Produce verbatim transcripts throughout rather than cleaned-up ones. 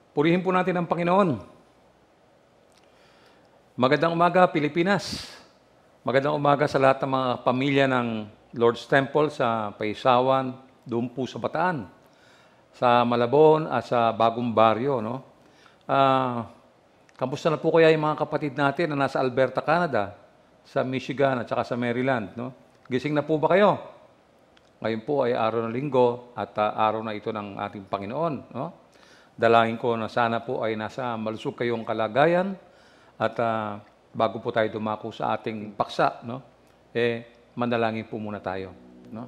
Purihin po natin ang Panginoon. Magandang umaga, Pilipinas. Magandang umaga sa lahat ng mga pamilya ng Lord's Temple sa Paisawan, doon po sa Bataan, sa Malabon at sa Bagong Baryo. No? Uh, kamusta na po kaya yung mga kapatid natin na nasa Alberta, Canada, sa Michigan at saka sa Maryland? No? Gising na po ba kayo? Ngayon po ay araw ng linggo at uh, araw na ito ng ating Panginoon. No? Dalangin ko na sana po ay nasa malusog kayong kalagayan at uh, bago po tayo dumako sa ating paksa, no? eh, manalangin po muna tayo. No?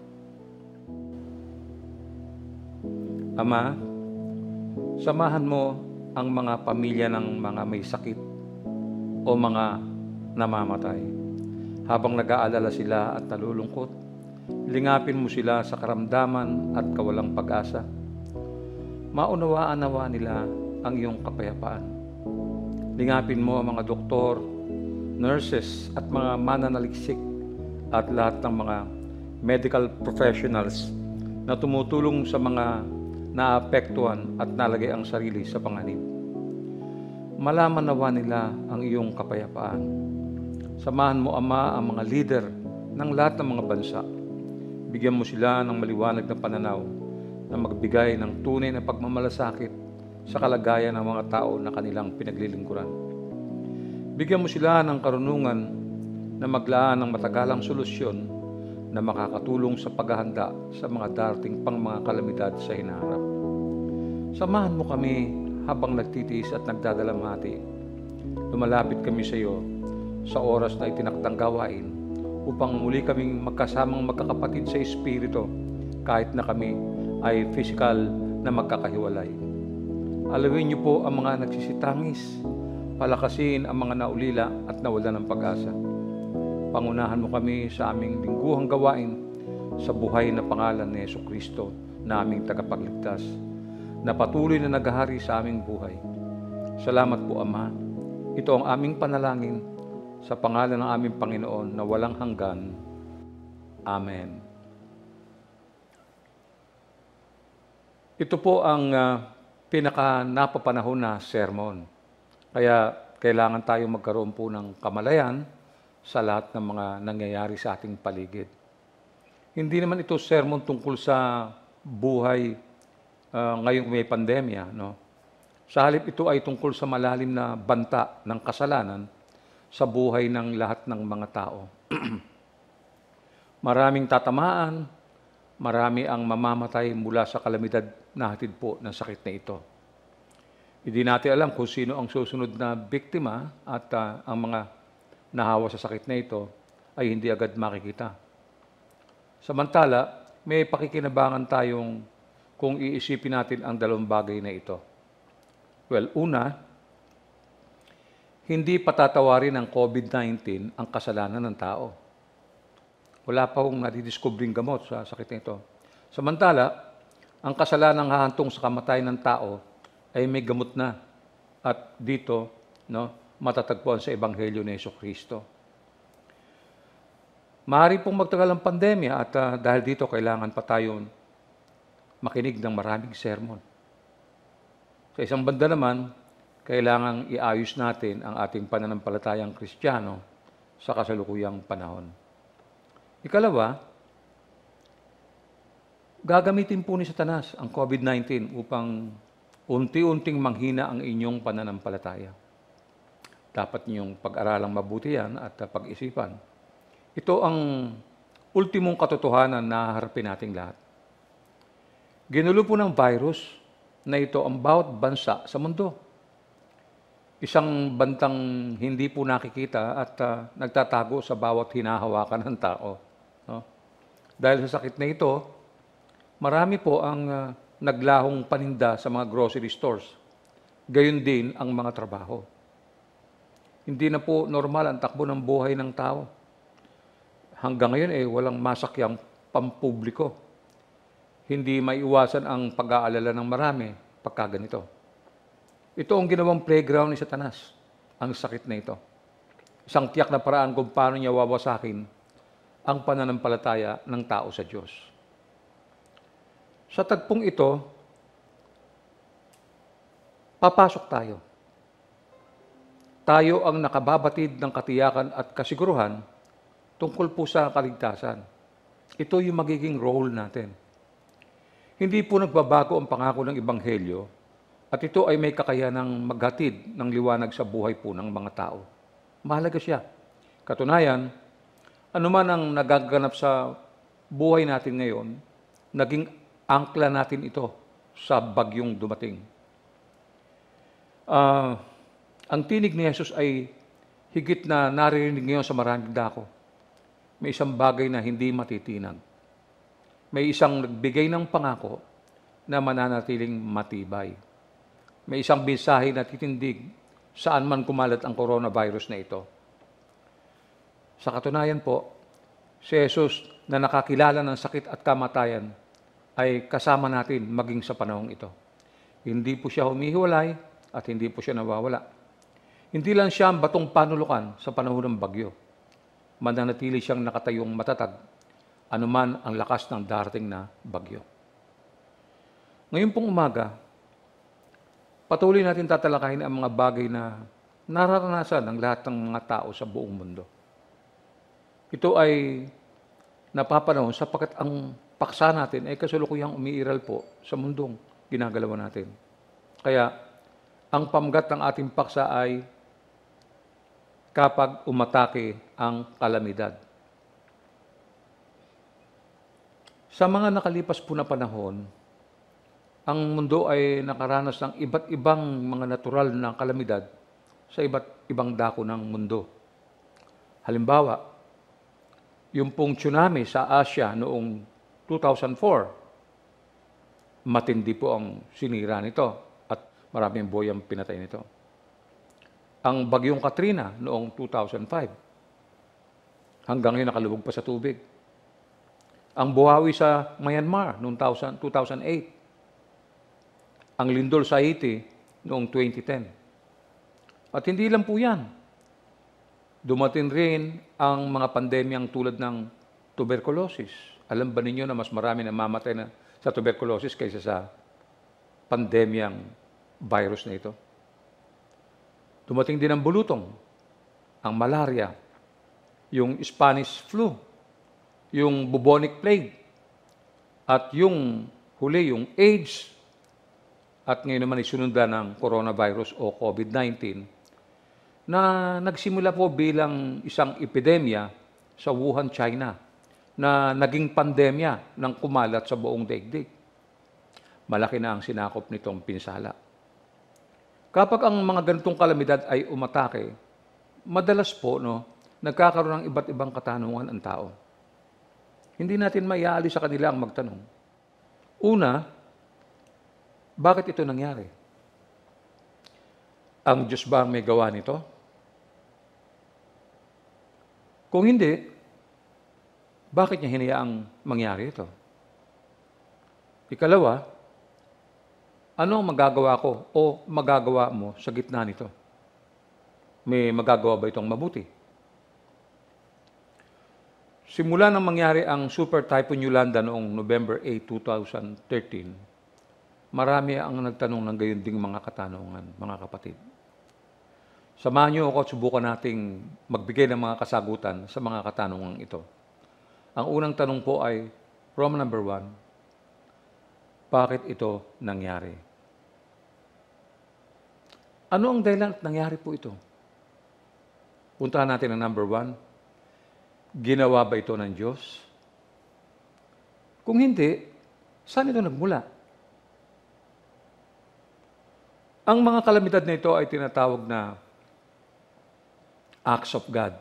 Ama, samahan mo ang mga pamilya ng mga may sakit o mga namamatay. Habang nag-aalala sila at nalulungkot, lingapin mo sila sa karamdaman at kawalang pag-asa. Maunawaan-nawa nila ang iyong kapayapaan. Lingapin mo ang mga doktor, nurses at mga mananaliksik at lahat ng mga medical professionals na tumutulong sa mga naapektuhan at nalagay ang sarili sa panganib. Malaman nawa nila ang iyong kapayapaan. Samahan mo, Ama, ang mga leader ng lahat ng mga bansa. Bigyan mo sila ng maliwanag na pananaw na magbigay ng tunay na pagmamalasakit sa kalagayan ng mga tao na kanilang pinaglilingkuran. Bigyan mo sila ng karunungan na maglaan ng matagalang solusyon na makakatulong sa paghahanda sa mga darating pang mga kalamidad sa hinaharap. Samahan mo kami habang nagtitiis at nagdadalamhati. Lumalapit kami sa iyo sa oras na itinakdang gawain upang muli kaming magkasamang magkakapatid sa Espiritu kahit na kami ay physical na magkakahiwalay. Alawin niyo po ang mga nagsisitangis, palakasin ang mga naulila at nawala ng pag-asa. Pangunahan mo kami sa aming lingguhang gawain sa buhay na pangalan ni Jesucristo na aming tagapagligtas, na patuloy na naghahari sa aming buhay. Salamat po, Ama. Ito ang aming panalangin sa pangalan ng aming Panginoon na walang hanggan. Amen. Ito po ang uh, pinaka-napapanahon na sermon. Kaya kailangan tayo magkaroon po ng kamalayan sa lahat ng mga nangyayari sa ating paligid. Hindi naman ito sermon tungkol sa buhay uh, ngayong may pandemya. No? Sa halip ito ay tungkol sa malalim na banta ng kasalanan sa buhay ng lahat ng mga tao. Maraming tatamaan, marami ang mamamatay mula sa kalamidad na hatid po ng sakit na ito. Hindi natin alam kung sino ang susunod na biktima at uh, ang mga nahawa sa sakit na ito ay hindi agad makikita. Samantala, may pakikinabangan tayong kung iisipin natin ang dalawang bagay na ito. Well, una, hindi patatawarin ng COVID nineteen ang kasalanan ng tao. Wala pa hong nadidiscovering gamot sa sakit na ito. Samantala, ang kasalanang hahantong sa kamatayan ng tao ay may gamot na. At dito, no, matatagpuan sa Ebanghelyo ni Jesucristo. Maaari pong magtagal ang pandemya at uh, dahil dito kailangan pa tayong makinig ng maraming sermon. Sa isang banda naman, kailangang iayos natin ang ating pananampalatayang Kristiyano sa kasalukuyang panahon. Ikalawa, gagamitin po ni Satanas ang COVID nineteen upang unti-unting manghina ang inyong pananampalataya. Dapat niyong pag-aralang mabuti yan at pag-isipan. Ito ang ultimong katotohanan na haharapin nating lahat. Ginulo po ng virus na ito ang bawat bansa sa mundo. Isang bantang hindi po nakikita at uh, nagtatago sa bawat hinahawakan ng tao. No? Dahil sa sakit na ito, marami po ang uh, naglahong paninda sa mga grocery stores. Gayon din ang mga trabaho. Hindi na po normal ang takbo ng buhay ng tao. Hanggang ngayon eh walang masakyang pampubliko. Hindi maiwasan ang pag-aalala ng marami pagka ganito. Ito ang ginawang playground ni Satanas, ang sakit na ito. Isang tiyak na paraan kung paano niya wawasakin ang pananampalataya ng tao sa Diyos. Sa tagpong ito, papasok tayo. Tayo ang nakababatid ng katiyakan at kasiguruhan tungkol po sa kaligtasan. Ito yung magiging role natin. Hindi po nagbabago ang pangako ng Ebanghelyo at ito ay may kakayanang maghatid ng liwanag sa buhay po ng mga tao. Mahalaga siya. Katunayan, anuman ang nagaganap sa buhay natin ngayon, naging angkla natin ito sa bagyong dumating. Uh, ang tinig ni Jesus ay higit na naririnig ngayon sa maraming dako. May isang bagay na hindi matitinag. May isang nagbigay ng pangako na mananatiling matibay. May isang mensahe na titindig saan man kumalat ang coronavirus na ito. Sa katunayan po, si Jesus na nakakilala ng sakit at kamatayan ay kasama natin maging sa panahong ito. Hindi po siya humihiwalay at hindi po siya nawawala. Hindi lang siya ang batong panulukan sa panahon ng bagyo. Mananatili siyang nakatayong matatag anuman ang lakas ng darating na bagyo. Ngayon pong umaga, patuloy natin tatalakayin ang mga bagay na nararanasan ng lahat ng mga tao sa buong mundo. Ito ay napapanahon sapagkat ang paksa natin ay kasalukuyang umiiral po sa mundong ginagalawan natin. Kaya, ang pamgat ng ating paksa ay kapag umatake ang kalamidad. Sa mga nakalipas po na panahon, ang mundo ay nakaranas ng iba't ibang mga natural na kalamidad sa iba't ibang dako ng mundo. Halimbawa, yung pong tsunami sa Asia noong two thousand four, matindi po ang sinira nito at maraming buhay ang pinatay nito. Ang bagyong Katrina noong two thousand five, hanggang ngayon nakalubog pa sa tubig. Ang buhawi sa Myanmar noong two thousand eight. Ang lindol sa Haiti noong twenty ten. At hindi lang po yan. Dumating rin ang mga pandemyang tulad ng tuberculosis. Alam ba ninyo na mas marami namamatay na sa tuberculosis kaysa sa pandemyang virus na ito? Dumating din ang bulutong, ang malaria, yung Spanish flu, yung bubonic plague, at yung huli, yung AIDS, at ngayon naman isunundan ng coronavirus o COVID nineteen, na nagsimula po bilang isang epidemya sa Wuhan, China, na naging pandemya ng kumalat sa buong daigdig. Malaki na ang sinakop nitong pinsala. Kapag ang mga ganitong kalamidad ay umatake, madalas po no, nagkakaroon ng iba't ibang katanungan ang tao. Hindi natin maiaali sa kanila ang magtanong. Una, bakit ito nangyari? Ang Diyos ba ang may gawa nito? Kung hindi, bakit niya hinayaang mangyari ito? Ikalawa, ano ang magagawa ko o magagawa mo sa gitna nito? May magagawa ba itong mabuti? Simula nang mangyari ang Super Typhoon Yolanda noong November eighth, two thousand thirteen, marami ang nagtanong ng gayon ding mga katanungan, mga kapatid. Samahan niyo ako at subukan nating magbigay ng mga kasagutan sa mga katanungan ito. Ang unang tanong po ay, from number one, bakit ito nangyari? Ano ang dahilan at nangyari po ito? Puntahan natin ang number one. Ginawa ba ito ng Diyos? Kung hindi, saan ito nagmula? Ang mga kalamidad na ito ay tinatawag na acts of God.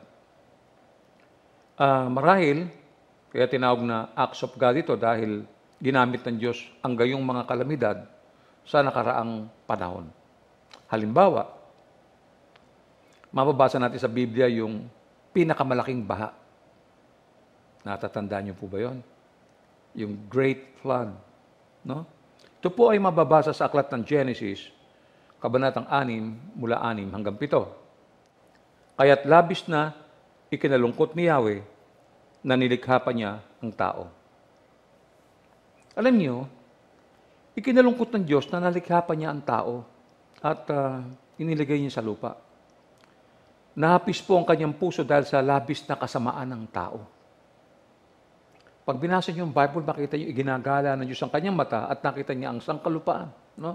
Uh, marahil, kaya tinawag na acts of God ito dahil ginamit ng Diyos ang gayong mga kalamidad sa nakaraang panahon. Halimbawa, mababasa natin sa Biblia yung pinakamalaking baha. Natatandaan niyo po ba yun? Yung Great Flood. No? Ito po ay mababasa sa aklat ng Genesis, kabanatang anim, mula anim hanggang pito. Kaya't labis na ikinalungkot ni Yahweh na nilikha pa niya ang tao. Alam niyo, ikinalungkot ng Diyos na nalikha pa niya ang tao at uh, iniligay niya sa lupa. Nahapis po ang kanyang puso dahil sa labis na kasamaan ng tao. Pag binasa niyo yung Bible, makita niyo iginagala ng Diyos ang kanyang mata at nakita niya ang sangkalupaan. No?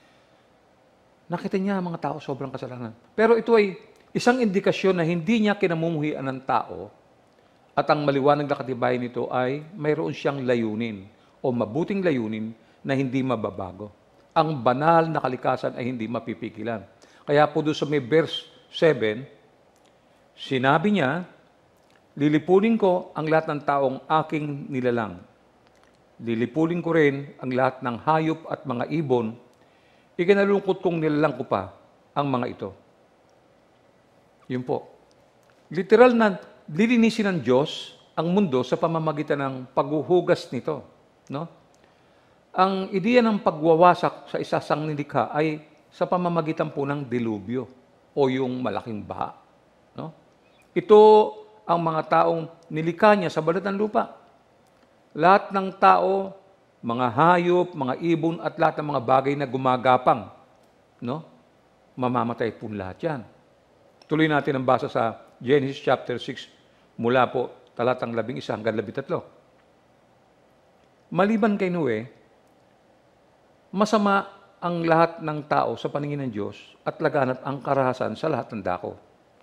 Nakita niya ang mga tao sobrang kasalanan. Pero ito ay isang indikasyon na hindi niya kinamumuhian ng tao at ang maliwanag na katibayan nito ay mayroon siyang layunin o mabuting layunin na hindi mababago. Ang banal na kalikasan ay hindi mapipigilan. Kaya po doon sa may verse seven, sinabi niya, lilipunin ko ang lahat ng taong aking nilalang. Lilipunin ko rin ang lahat ng hayop at mga ibon. Ikinalungkot kong nilalang ko pa ang mga ito. Yun po. Literal na lilinisin ng Diyos ang mundo sa pamamagitan ng paghuhugas nito. No? Ang ideya ng pagwawasak sa isasang nilikha ay sa pamamagitan po ng dilubyo o yung malaking baha. No? Ito ang mga taong nilikha niya sa balat ng lupa. Lahat ng tao, mga hayop, mga ibon, at lahat ng mga bagay na gumagapang, no? Mamamatay po lahat yan. Tuloy natin ang basa sa Genesis chapter six, mula po talatang labing isa hanggang labing tatlo. Maliban kay Noe, masama ang lahat ng tao sa paningin ng Diyos at laganap ang karahasan sa lahat ng dako.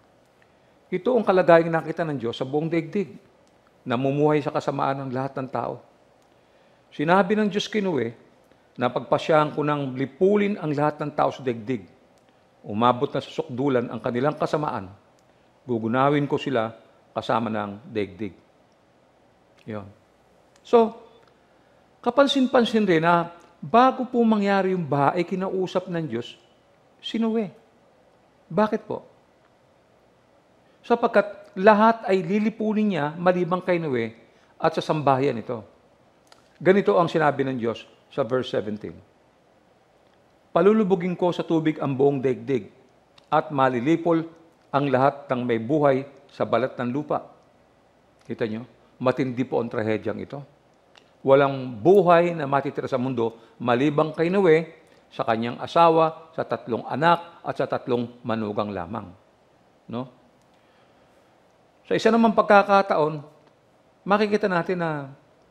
Ito ang kalagayang nakita ng Diyos sa buong daigdig, namumuhay sa kasamaan ng lahat ng tao. Sinabi ng Diyos kay Noe na pagpasyahan ko ng lipulin ang lahat ng tao sa daigdig. Umabot na sa sukdulan ang kanilang kasamaan. Gugunawin ko sila kasama ng daigdig. Yun. So, kapansin-pansin rin na bago po mangyari yung baha, ay kinausap ng Diyos si Noe. Bakit po? Sapagkat lahat ay lilipunin niya malibang kay Noe at sa sambahayan ito. Ganito ang sinabi ng Diyos sa verse seventeen. Palulubugin ko sa tubig ang buong daigdig at malilipol ang lahat ng may buhay sa balat ng lupa. Kita nyo? Matindi po ang trahedyang ito. Walang buhay na matitira sa mundo malibang kay Noe, sa kanyang asawa, sa tatlong anak, at sa tatlong manugang lamang. No? Sa isa namang pagkakataon, makikita natin na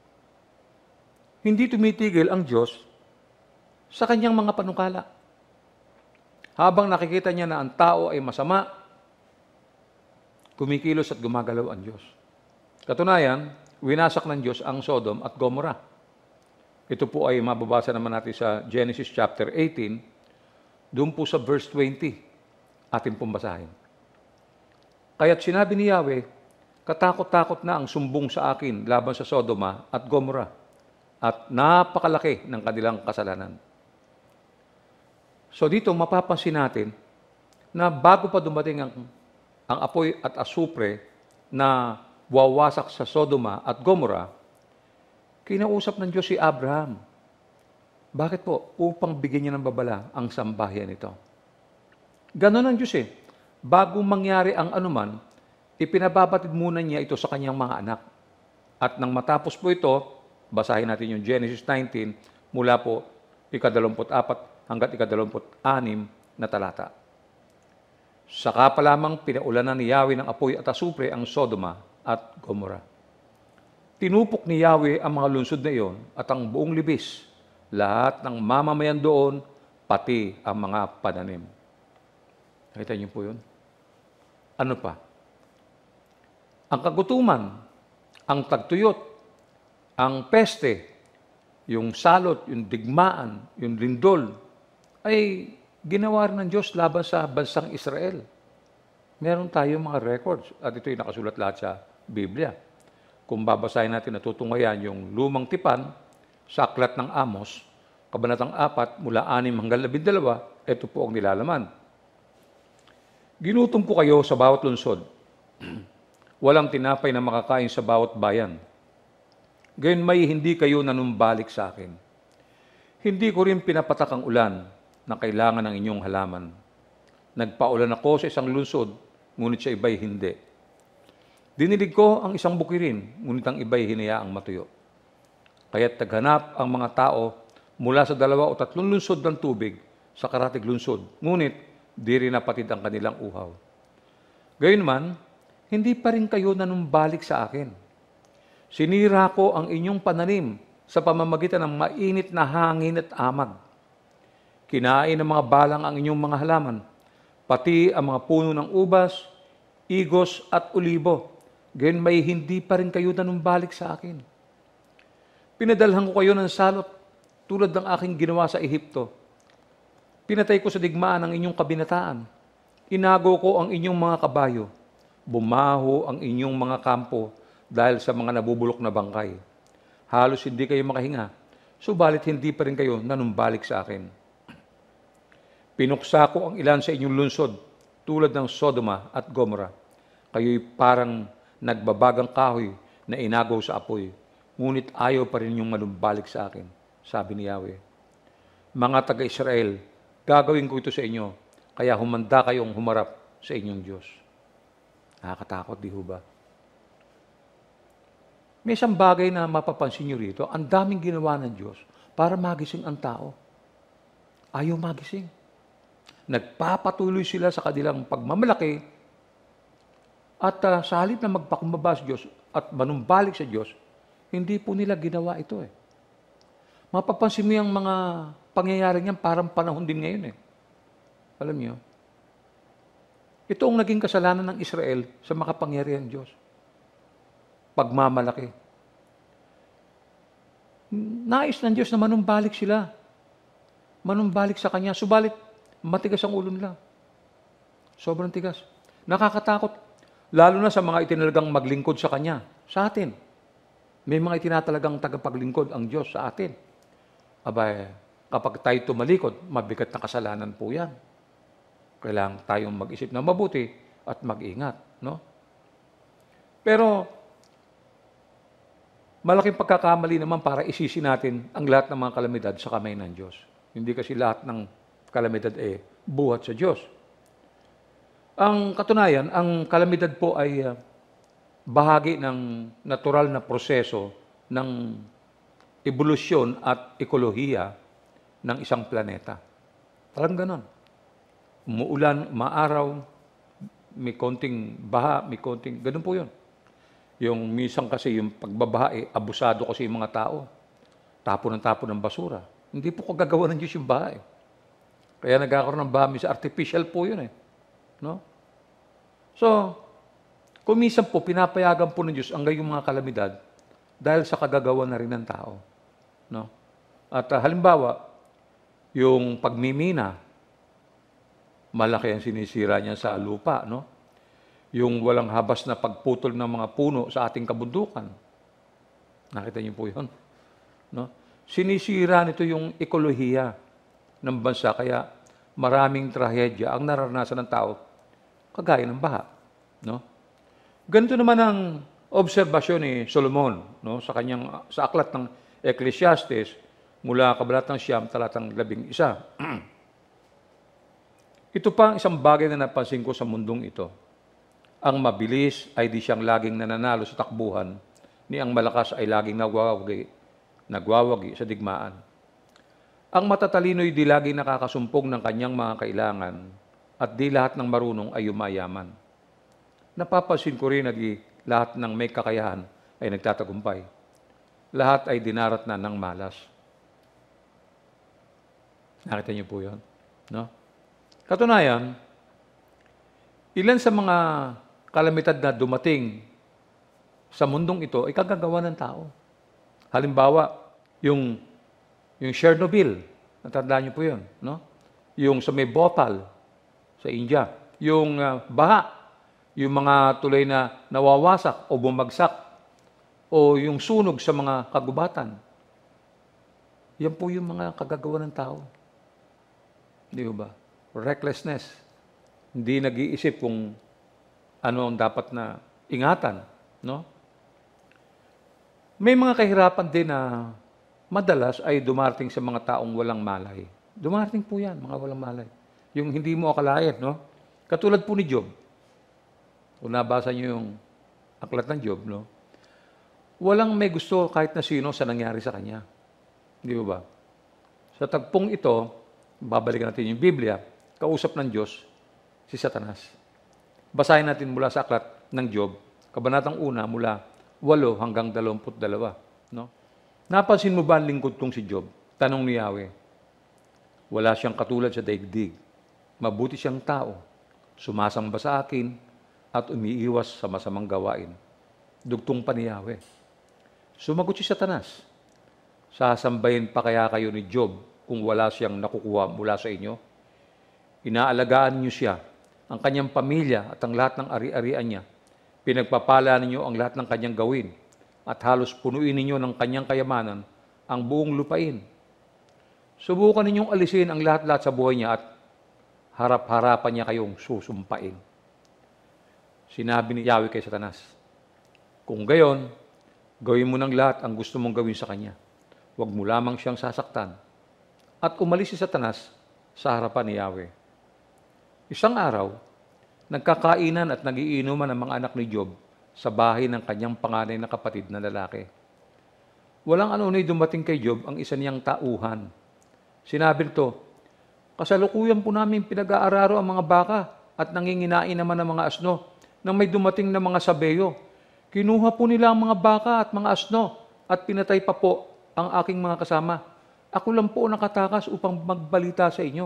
hindi tumitigil ang Diyos sa kanyang mga panukala. Habang nakikita niya na ang tao ay masama, kumikilos at gumagalaw ang Diyos. Katunayan, winasak ng Diyos ang Sodom at Gomorrah. Ito po ay mababasa naman natin sa Genesis chapter eighteen, doon po sa verse twenty, ating pong basahin. Kaya't sinabi ni Yahweh, katakot-takot na ang sumbong sa akin laban sa Sodoma at Gomorrah, at napakalaki ng kanilang kasalanan. So dito mapapansin natin na bago pa dumating ang, ang apoy at asupre na wawasak sa Sodoma at Gomorrah, kinausap ng Diyos si Abraham. Bakit po? Upang bigyan niya ng babala ang sambahayan nito. Ganon ang Diyos eh. Bago mangyari ang anuman, ipinababatid muna niya ito sa kanyang mga anak. At nang matapos po ito, basahin natin yung Genesis nineteen, mula po ikadalawamput apat hanggat ikadalawamput anim na talata. Saka pa lamang pinaulanan ni Yahweh ng apoy at asupre ang Sodoma at Gomorrah. Tinupok ni Yahweh ang mga lungsod na iyon at ang buong libis, lahat ng mamamayan doon, pati ang mga pananim. Nakita niyo po yun? Ano pa? Ang kagutuman, ang tagtuyot, ang peste, yung salot, yung digmaan, yung lindol, ay ginawa rin ng Diyos laban sa bansang Israel. Meron tayong mga records at ito'y nakasulat lahat sa Biblia. Kung babasahin natin at tutunghayan yung lumang tipan, sa aklat ng Amos, kabanatang apat, mula anim hanggang labing dalawa, ito po ang nilalaman. Ginutom ko kayo sa bawat lungsod. Walang tinapay na makakain sa bawat bayan. Gayon may hindi kayo nanumbalik sa akin. Hindi ko rin pinapatak ang ulan na kailangan ng inyong halaman. Nagpaulan ako sa isang lungsod, ngunit sa iba'y hindi. Dinilig ko ang isang bukirin, ngunit ang iba'y hinayaang matuyo. Kaya't taghanap ang mga tao mula sa dalawa o tatlong lungsod ng tubig sa karatig lungsod, ngunit di rin napatid ang kanilang uhaw. Gayunman, hindi pa rin kayo nanumbalik sa akin. Sinira ko ang inyong pananim sa pamamagitan ng mainit na hangin at amag. Kinain ng mga balang ang inyong mga halaman, pati ang mga puno ng ubas, igos at olibo. Gayon may hindi pa rin kayo nanumbalik sa akin. Pinadalhan ko kayo ng salot tulad ng aking ginawa sa Ehipto. Pinatay ko sa digmaan ang inyong kabinataan. Inago ko ang inyong mga kabayo. Bumaho ang inyong mga kampo dahil sa mga nabubulok na bangkay. Halos hindi kayo makahinga, subalit hindi pa rin kayo nanumbalik sa akin. Pinuksa ko ang ilan sa inyong lungsod tulad ng Sodoma at Gomorrah. Kayo'y parang nagbabagang kahoy na inagaw sa apoy, ngunit ayaw pa rin yung manumbalik sa akin, sabi ni Yahweh. Mga taga-Israel, gagawin ko ito sa inyo, kaya humanda kayong humarap sa inyong Diyos. Nakakatakot, di ho ba? May isang bagay na mapapansin nyo rito, ang daming ginawa ng Diyos para magising ang tao. Ayaw magising. Nagpapatuloy sila sa kanilang pagmamalaki at uh, sa halip na magpakumbaba sa Diyos at manumbalik sa Diyos, hindi po nila ginawa ito eh. Mapapansin mo yung mga pangyayari niyan parang panahon din ngayon eh. Alam niyo? Ito ang naging kasalanan ng Israel sa makapangyarihan Diyos. Pagmamalaki. Nais ng Diyos na manumbalik sila. Manumbalik sa Kanya. Subalit, matigas ang ulo nila. Sobrang tigas. Nakakatakot. Lalo na sa mga itinalagang maglingkod sa Kanya. Sa atin. May mga itinatalagang tagapaglingkod ang Diyos sa atin. Abay, kapag tayo tumalikod, mabigat na kasalanan po yan. Kailangan tayong mag-isip na mabuti at mag-ingat. No? Pero, malaking pagkakamali naman para isisi natin ang lahat ng mga kalamidad sa kamay ng Diyos. Hindi kasi lahat ng kalamidad eh buhat sa Diyos. Ang katunayan, ang kalamidad po ay uh, bahagi ng natural na proseso ng ebolusyon at ekolohiya ng isang planeta. Parang ganon. Umuulan, maaraw, may konting baha, may konting, ganun po yun. Yung minsan kasi yung pagbabaha, eh, abusado kasi yung mga tao. Tapon ng tapon ng basura. Hindi po kagagawa ng Diyos yung baha eh. Kaya nagkakaroon ng baha, minsan artificial po yun eh. No? So, kung minsan po, pinapayagan po ng Diyos ang gayong mga kalamidad dahil sa kagagawa na rin ng tao. No? At uh, halimbawa, yung pagmimina, malaki ang sinisira niya sa lupa, no? Yung walang habas na pagputol ng mga puno sa ating kabundukan. Nakita niyo po yun? No? Sinisira nito yung ekolohiya ng bansa, kaya maraming trahedya ang nararanasan ng tao, kagaya ng baha. No? Ganito naman ang obserbasyon ni Solomon, no? sa kanyang sa aklat ng Ecclesiastes, mula kabanatang siyam, talatang labing isa. Ito pa ang isang bagay na napansin ko sa mundong ito. Ang mabilis ay di siyang laging nananalo sa takbuhan, ni ang malakas ay laging nagwawagi, nagwawagi sa digmaan. Ang matatalino'y di laging nakakasumpong ng kanyang mga kailangan, at di lahat ng marunong ay yumayaman. Napapansin ko rin na di lahat ng may kakayahan ay nagtatagumpay. Lahat ay dinarat na ng malas. Nakita niyo po yun? No? Katunayan, ilan sa mga kalamidad na dumating sa mundong ito ay kagagawa ng tao. Halimbawa, yung, yung Chernobyl, natandaan niyo po yun, no? Yung sa may Bhopal, sa India, yung uh, baha, yung mga tulay na nawawasak o bumagsak, o yung sunog sa mga kagubatan. Yan po yung mga kagagawa ng tao. Di ba? Recklessness. Hindi nag-iisip kung ano ang dapat na ingatan. No? May mga kahirapan din na madalas ay dumarating sa mga taong walang malay. Dumarating po yan, mga walang malay. Yung hindi mo akalain. No? Katulad po ni Job. Kung nabasa niyo yung aklat ng Job, no? Walang may gusto kahit na sino sa nangyari sa kanya. Di ba? Sa tagpong ito, babalikan natin yung Biblia, kausap ng Diyos, si Satanas. Basahin natin mula sa aklat ng Job, kabanatang una mula walo hanggang dalawamput dalawa. No? Napansin mo ba ang lingkod kong si Job? Tanong ni Yahweh. Wala siyang katulad sa daigdig. Mabuti siyang tao. Sumasamba sa akin at umiiwas sa masamang gawain. Dugtong pa ni Yahweh. Sumagot si Satanas. Sasambahin pa kaya kayo ni Job kung wala siyang nakukuha mula sa inyo? Inaalagaan niyo siya, ang kanyang pamilya at ang lahat ng ari-arian niya. Pinagpapala ninyo ang lahat ng kanyang gawin at halos punuin ninyo ng kanyang kayamanan ang buong lupain. Subukan ninyong alisin ang lahat-lahat sa buhay niya at harap-harapan niya kayong susumpain. Sinabi ni Yahweh kay Satanas, kung gayon, gawin mo ng lahat ang gusto mong gawin sa kanya. Huwag mo lamang siyang sasaktan. At umalis si Satanas sa harapan ni Yahweh. Isang araw, nagkakainan at nagiinuman ang mga anak ni Job sa bahay ng kanyang panganay na kapatid na lalaki. Walang anunay dumating kay Job ang isa niyang tauhan. Sinabi nito, kasalukuyan po namin pinag-aararo ang mga baka at nanginginain naman ang mga asno nang may dumating na mga sabeyo. Kinuha po nila ang mga baka at mga asno at pinatay pa po ang aking mga kasama. Ako lang po nakatakas upang magbalita sa inyo.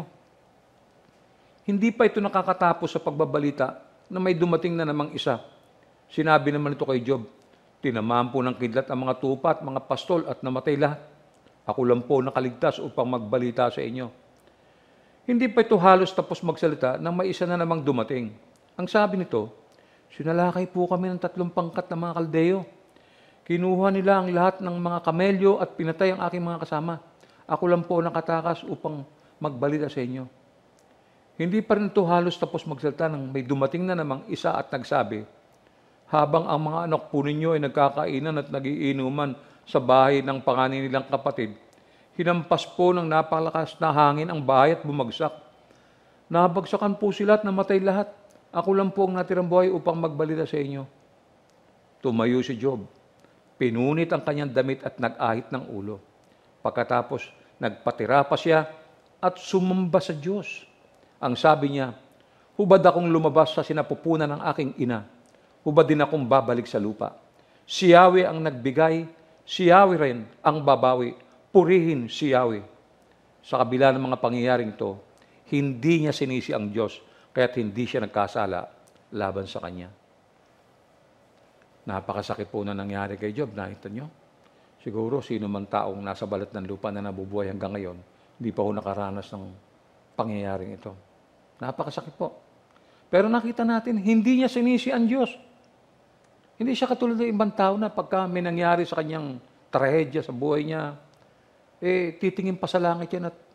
Hindi pa ito nakakatapos sa pagbabalita na may dumating na namang isa. Sinabi naman ito kay Job, tinamaan po ng kidlat ang mga tupa at mga pastol at namatay lahat. Ako lang po nakaligtas upang magbalita sa inyo. Hindi pa ito halos tapos magsalita nang may isa na namang dumating. Ang sabi nito, sinalakay po kami ng tatlong pangkat ng mga Kaldeo. Kinuha nila ang lahat ng mga kamelyo at pinatay ang aking mga kasama. Ako lang po nakatakas upang magbalita sa inyo. Hindi pa rin ito halos tapos magsalita nang may dumating na namang isa at nagsabi, habang ang mga anak po ninyo ay nagkakainan at nagiinuman sa bahay ng panganay nilang kapatid, hinampas po ng napakalakas na hangin ang bahay at bumagsak. Nabagsakan po sila at namatay lahat. Ako lang po ang natirang buhay upang magbalita sa inyo. Tumayo si Job. Pinunit ang kanyang damit at nag-ahit ng ulo. Pagkatapos, nagpatira pa siya at sumamba sa Diyos. Ang sabi niya, hubad akong lumabas sa sinapupunan ng aking ina. Hubad din akong babalik sa lupa. Si Yahweh ang nagbigay, si Yahweh rin ang babawi. Purihin si Yahweh. Sa kabila ng mga pangyayaring ito, hindi niya sinisi ang Diyos, kaya't hindi siya nagkasala laban sa Kanya. Napakasakit po na nangyari kay Job, nakita niyo? Siguro, sino man taong nasa balat ng lupa na nabubuhay hanggang ngayon, hindi pa ho nakaranas ng pangyayaring ito. Napakasakit po. Pero nakita natin, hindi niya sinisi ang Diyos. Hindi siya katulad ng ibang tao na pagka may nangyari sa kanyang trahedya sa buhay niya, eh, titingin pa sa langit yan at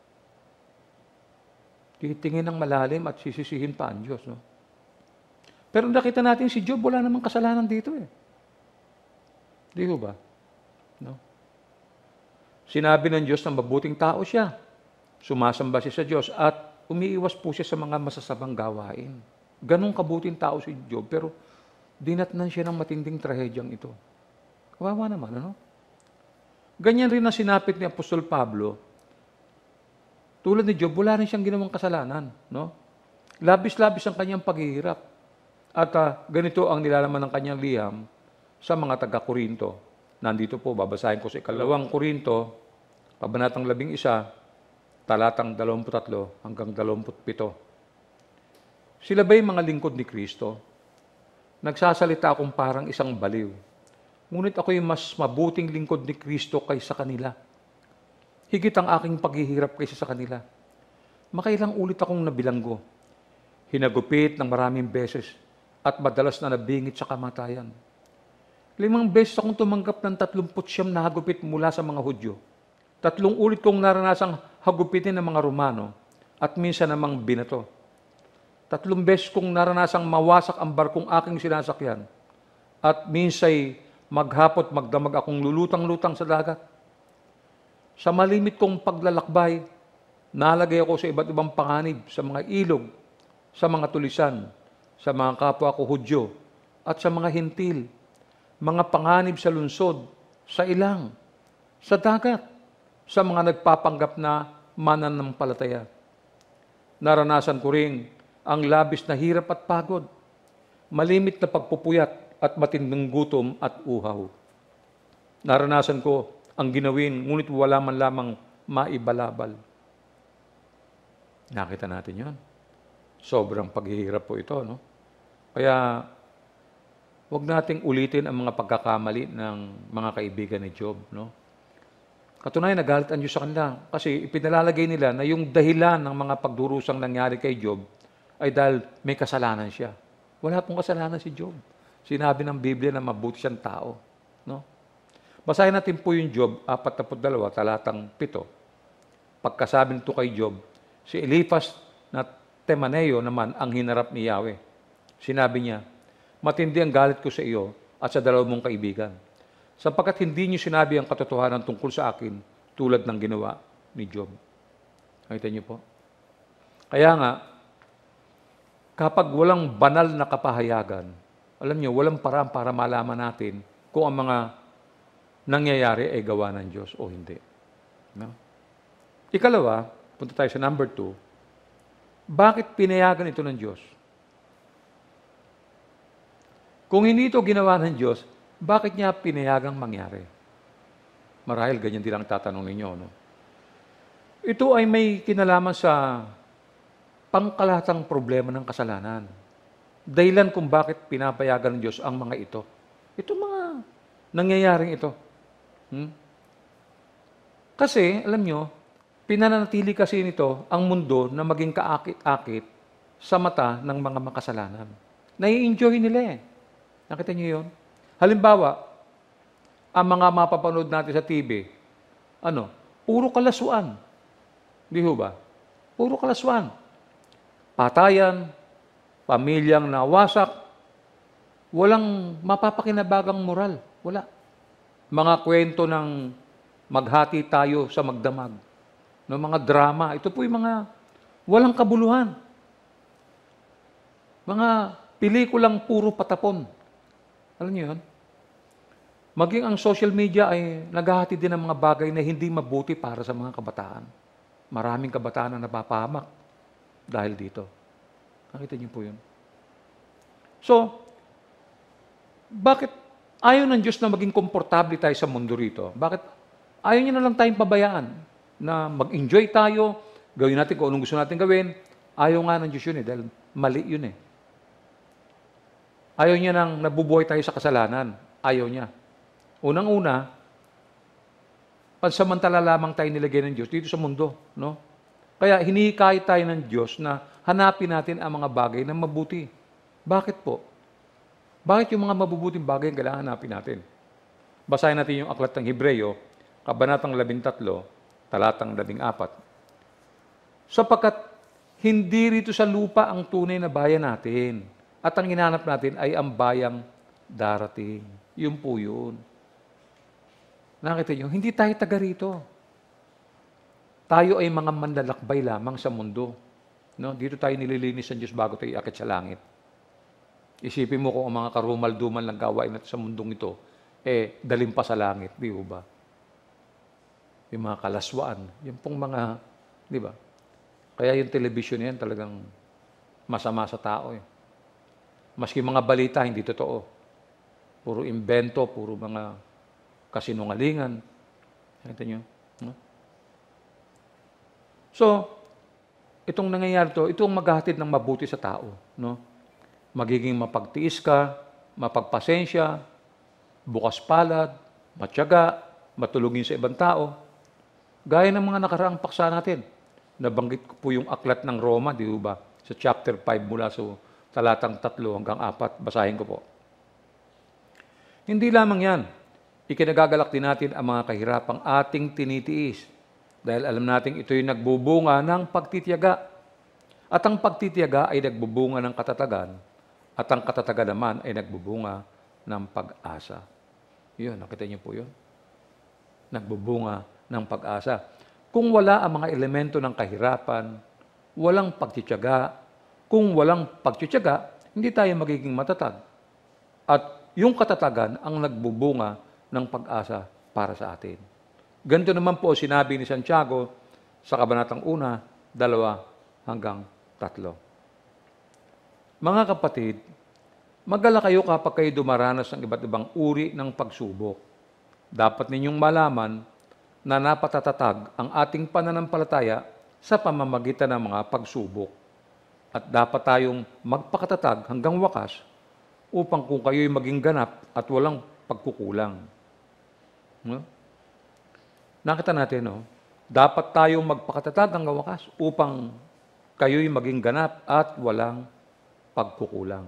titingin ng malalim at sisisihin pa ang Diyos. No? Pero nakita natin si Job, wala namang kasalanan dito eh. Di ba? No? Sinabi ng Diyos na mabuting tao siya. Sumasamba siya sa Diyos at umiiwas po siya sa mga masasamang gawain. Ganong kabuting tao si Job, pero dinatnan siya ng matinding trahedyang ito. Kawawa naman, ano? Ganyan rin ang sinapit ni Apostol Pablo. Tulad ni Job, wala rin siyang ginawang kasalanan. No? Labis-labis ang kanyang paghihirap. At uh, ganito ang nilalaman ng kanyang liham sa mga taga-Korinto. Nandito po, babasahin ko sa ikalawang Korinto, kabanatang labing isa, talatang dalawamput tatlo hanggang dalawamput pito. Sila ba'y mga lingkod ni Kristo? Nagsasalita akong parang isang baliw. Ngunit ako'y mas mabuting lingkod ni Kristo kaysa kanila. Higit ang aking paghihirap kaysa sa kanila. Makailang ulit akong nabilanggo. Hinagupit ng maraming beses at madalas na nabingit sa kamatayan. Limang beses akong tumanggap ng tatlumput siyam na hagupit mula sa mga Hudyo. Tatlong ulit kong naranasang hagupitin ng mga Romano at minsan namang binato. Tatlong beses kong naranasang mawasak ang barkong aking sinasakyan at minsay maghapot magdamag akong lulutang-lutang sa dagat. Sa malimit kong paglalakbay, nalagay ako sa iba't ibang panganib, sa mga ilog, sa mga tulisan, sa mga kapwa ko Hudyo, at sa mga hintil, mga panganib sa lungsod, sa ilang, sa dagat, sa mga nagpapanggap na mananampalataya. Naranasan ko rin ang labis na hirap at pagod, malimit na pagpupuyat at matinding gutom at uhaw. Naranasan ko ang ginawin, ngunit wala man lamang maibalabal. Nakita natin yon. Sobrang paghihirap po ito, no? Kaya, huwag nating ulitin ang mga pagkakamali ng mga kaibigan ni Job, no? Katunayan, nagalit ang Diyos sa kanila kasi ipinalalagay nila na yung dahilan ng mga pagdurusang nangyari kay Job ay dahil may kasalanan siya. Wala pong kasalanan si Job. Sinabi ng Biblia na mabuti siyang tao, no? Basahin natin po yung Job, apat na dalawa, talatang pito. Pagkasabi nito kay Job, si Eliphaz na Temaneo naman ang hinarap ni Yahweh. Sinabi niya, matindi ang galit ko sa iyo at sa dalawa mong kaibigan, sapagkat hindi niyo sinabi ang katotohanan tungkol sa akin tulad ng ginawa ni Job. Nakita niyo po? Kaya nga, kapag walang banal na kapahayagan, alam niyo, walang paraan para malaman natin kung ang mga nangyayari ay gawa ng Diyos o hindi. No? Ikalawa, punta tayo sa number two, bakit pinayagan ito ng Diyos? Kung hindi ito ginawa ng Diyos, bakit niya pinayagang mangyari? Marahil ganyan din ang tatanong ninyo, no? Ito ay may kinalaman sa pangkalahatang problema ng kasalanan. Dahilan kung bakit pinapayagan ng Diyos ang mga ito. Ito mga nangyayaring ito. Hmm? Kasi, alam nyo, pinananatili kasi nito ang mundo na maging kaakit-akit sa mata ng mga makasalanan. Nai-enjoy nila eh. Nakita niyo yun? Halimbawa, ang mga mapapanood natin sa T V, ano, puro kalasuan. Di ho ba? Puro kalasuan. Patayan, pamilyang nawasak, walang mapapakinabagang moral. Wala. Mga kwento ng maghati tayo sa magdamag. No, mga drama. Ito po yung mga walang kabuluhan. Mga pelikulang puro patapon. Alam niyo yun? Maging ang social media ay naghahati din ng mga bagay na hindi mabuti para sa mga kabataan. Maraming kabataan na napapahamak dahil dito. Nakita niyo po yun. So, bakit ayaw ng Diyos na maging komportable tayo sa mundo rito? Bakit ayaw niya na lang tayong pabayaan na mag-enjoy tayo, gawin natin kung anong gusto natin gawin? Ayaw nga ng Diyos yun eh, dahil mali yun eh. Ayaw niya nang nabubuhay tayo sa kasalanan. Ayaw niya. Unang-una, pansamantala lamang tayo nilagay ng Diyos dito sa mundo. No? Kaya hinihikayat tayo ng Diyos na hanapin natin ang mga bagay na mabuti. Bakit po? Bakit yung mga mabubuting bagay ang kailangan hanapin natin? Basahin natin yung aklat ng Hebreyo, kabanatang labintatlo, talatang labing apat. Sapagkat hindi rito sa lupa ang tunay na bayan natin. At ang hinanap natin ay ang bayang darating. Yun po yun. Nakita nyo, hindi tayo taga rito. Tayo ay mga manlalakbay lamang sa mundo. No? Dito tayo nililinis ng Diyos bago tayo iakit sa langit. Isipin mo kung ang mga karumal-dumal ng gawain natin sa mundong ito, eh, dalim pa sa langit, di ba? Yung mga kalaswaan, yung pong mga, di ba? Kaya yung television yan talagang masama sa tao eh. Maski mga balita, hindi totoo. Puro invento, puro mga kasinungalingan. Nakita nyo? No? So, itong nangyayari to, itong maghahatid ng mabuti sa tao. No? Magiging mapagtiis ka, mapagpasensya, bukas palad, matyaga, matulungin sa ibang tao. Gaya ng mga nakaraang paksa natin. Nabanggit ko po yung aklat ng Roma, di ba? Sa chapter five mula sa talatang tatlo hanggang apat, basahin ko po. Hindi lamang yan. Ikinagagalak din natin ang mga kahirapang ating tinitiis. Dahil alam natin ito'y nagbubunga ng pagtitiyaga. At ang pagtitiyaga ay nagbubunga ng katatagan. At ang katatagan naman ay nagbubunga ng pag-asa. Yun, nakita niyo po yun? Nagbubunga ng pag-asa. Kung wala ang mga elemento ng kahirapan, walang pagtitiyaga. Kung walang pagtitiyaga, hindi tayo magiging matatag. At yung katatagan ang nagbubunga ng pag-asa para sa atin. Ganito naman po sinabi ni Santiago sa kabanatang una, dalawa hanggang tatlo. Mga kapatid, mag-alala kayo kapag kayo dumaranas ng iba't ibang uri ng pagsubok. Dapat ninyong malaman na napatatatag ang ating pananampalataya sa pamamagitan ng mga pagsubok. At dapat tayong magpakatatag hanggang wakas upang kung kayo'y maging ganap at walang pagkukulang. No? Nakita natin, no? Dapat tayong magpakatatag hanggang wakas upang kayo'y maging ganap at walang pagkukulang.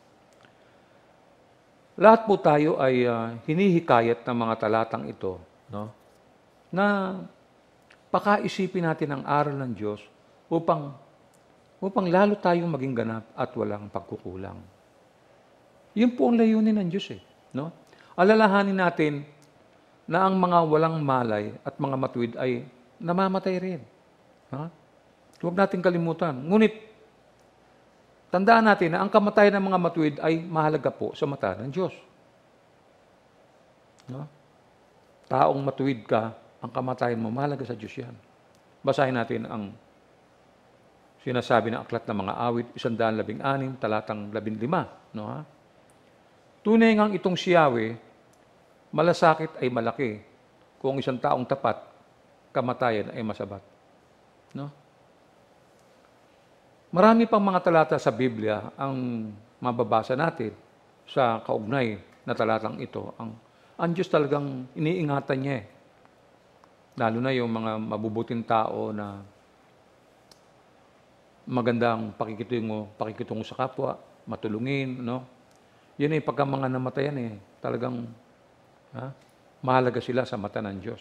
Lahat po tayo ay uh, hinihikayat ng mga talatang ito, no? Na pakaisipin natin ang aral ng Diyos upang upang lalo tayong maging ganap at walang pagkukulang. Yun po ang layunin ng Diyos, eh, no? Alalahanin natin na ang mga walang malay at mga matuwid ay namamatay rin. Ha? Huwag natin kalimutan. Ngunit, tandaan natin na ang kamatayan ng mga matuwid ay mahalaga po sa mata ng Diyos. No? Taong matuwid ka, ang kamatayan mo, mahalaga sa Diyos yan. Basahin natin ang sinasabi ng aklat ng mga awit, isang daan labing anim, talatang labing lima. No, ha? Tunay ngang itong si Yahweh, malasakit ay malaki. Kung isang taong tapat, kamatayan ay masabat. No? Marami pang mga talata sa Biblia ang mababasa natin sa kaugnay na talatang ito. Ang, ang Diyos talagang iniingatan niya, eh. Lalo na yung mga mabubuting tao na magandang pakikitungo, pakikitungo sa kapwa, matulungin, no? Yun ay pagka mga namatayan, eh, talagang ha, mahalaga sila sa mata ng Diyos.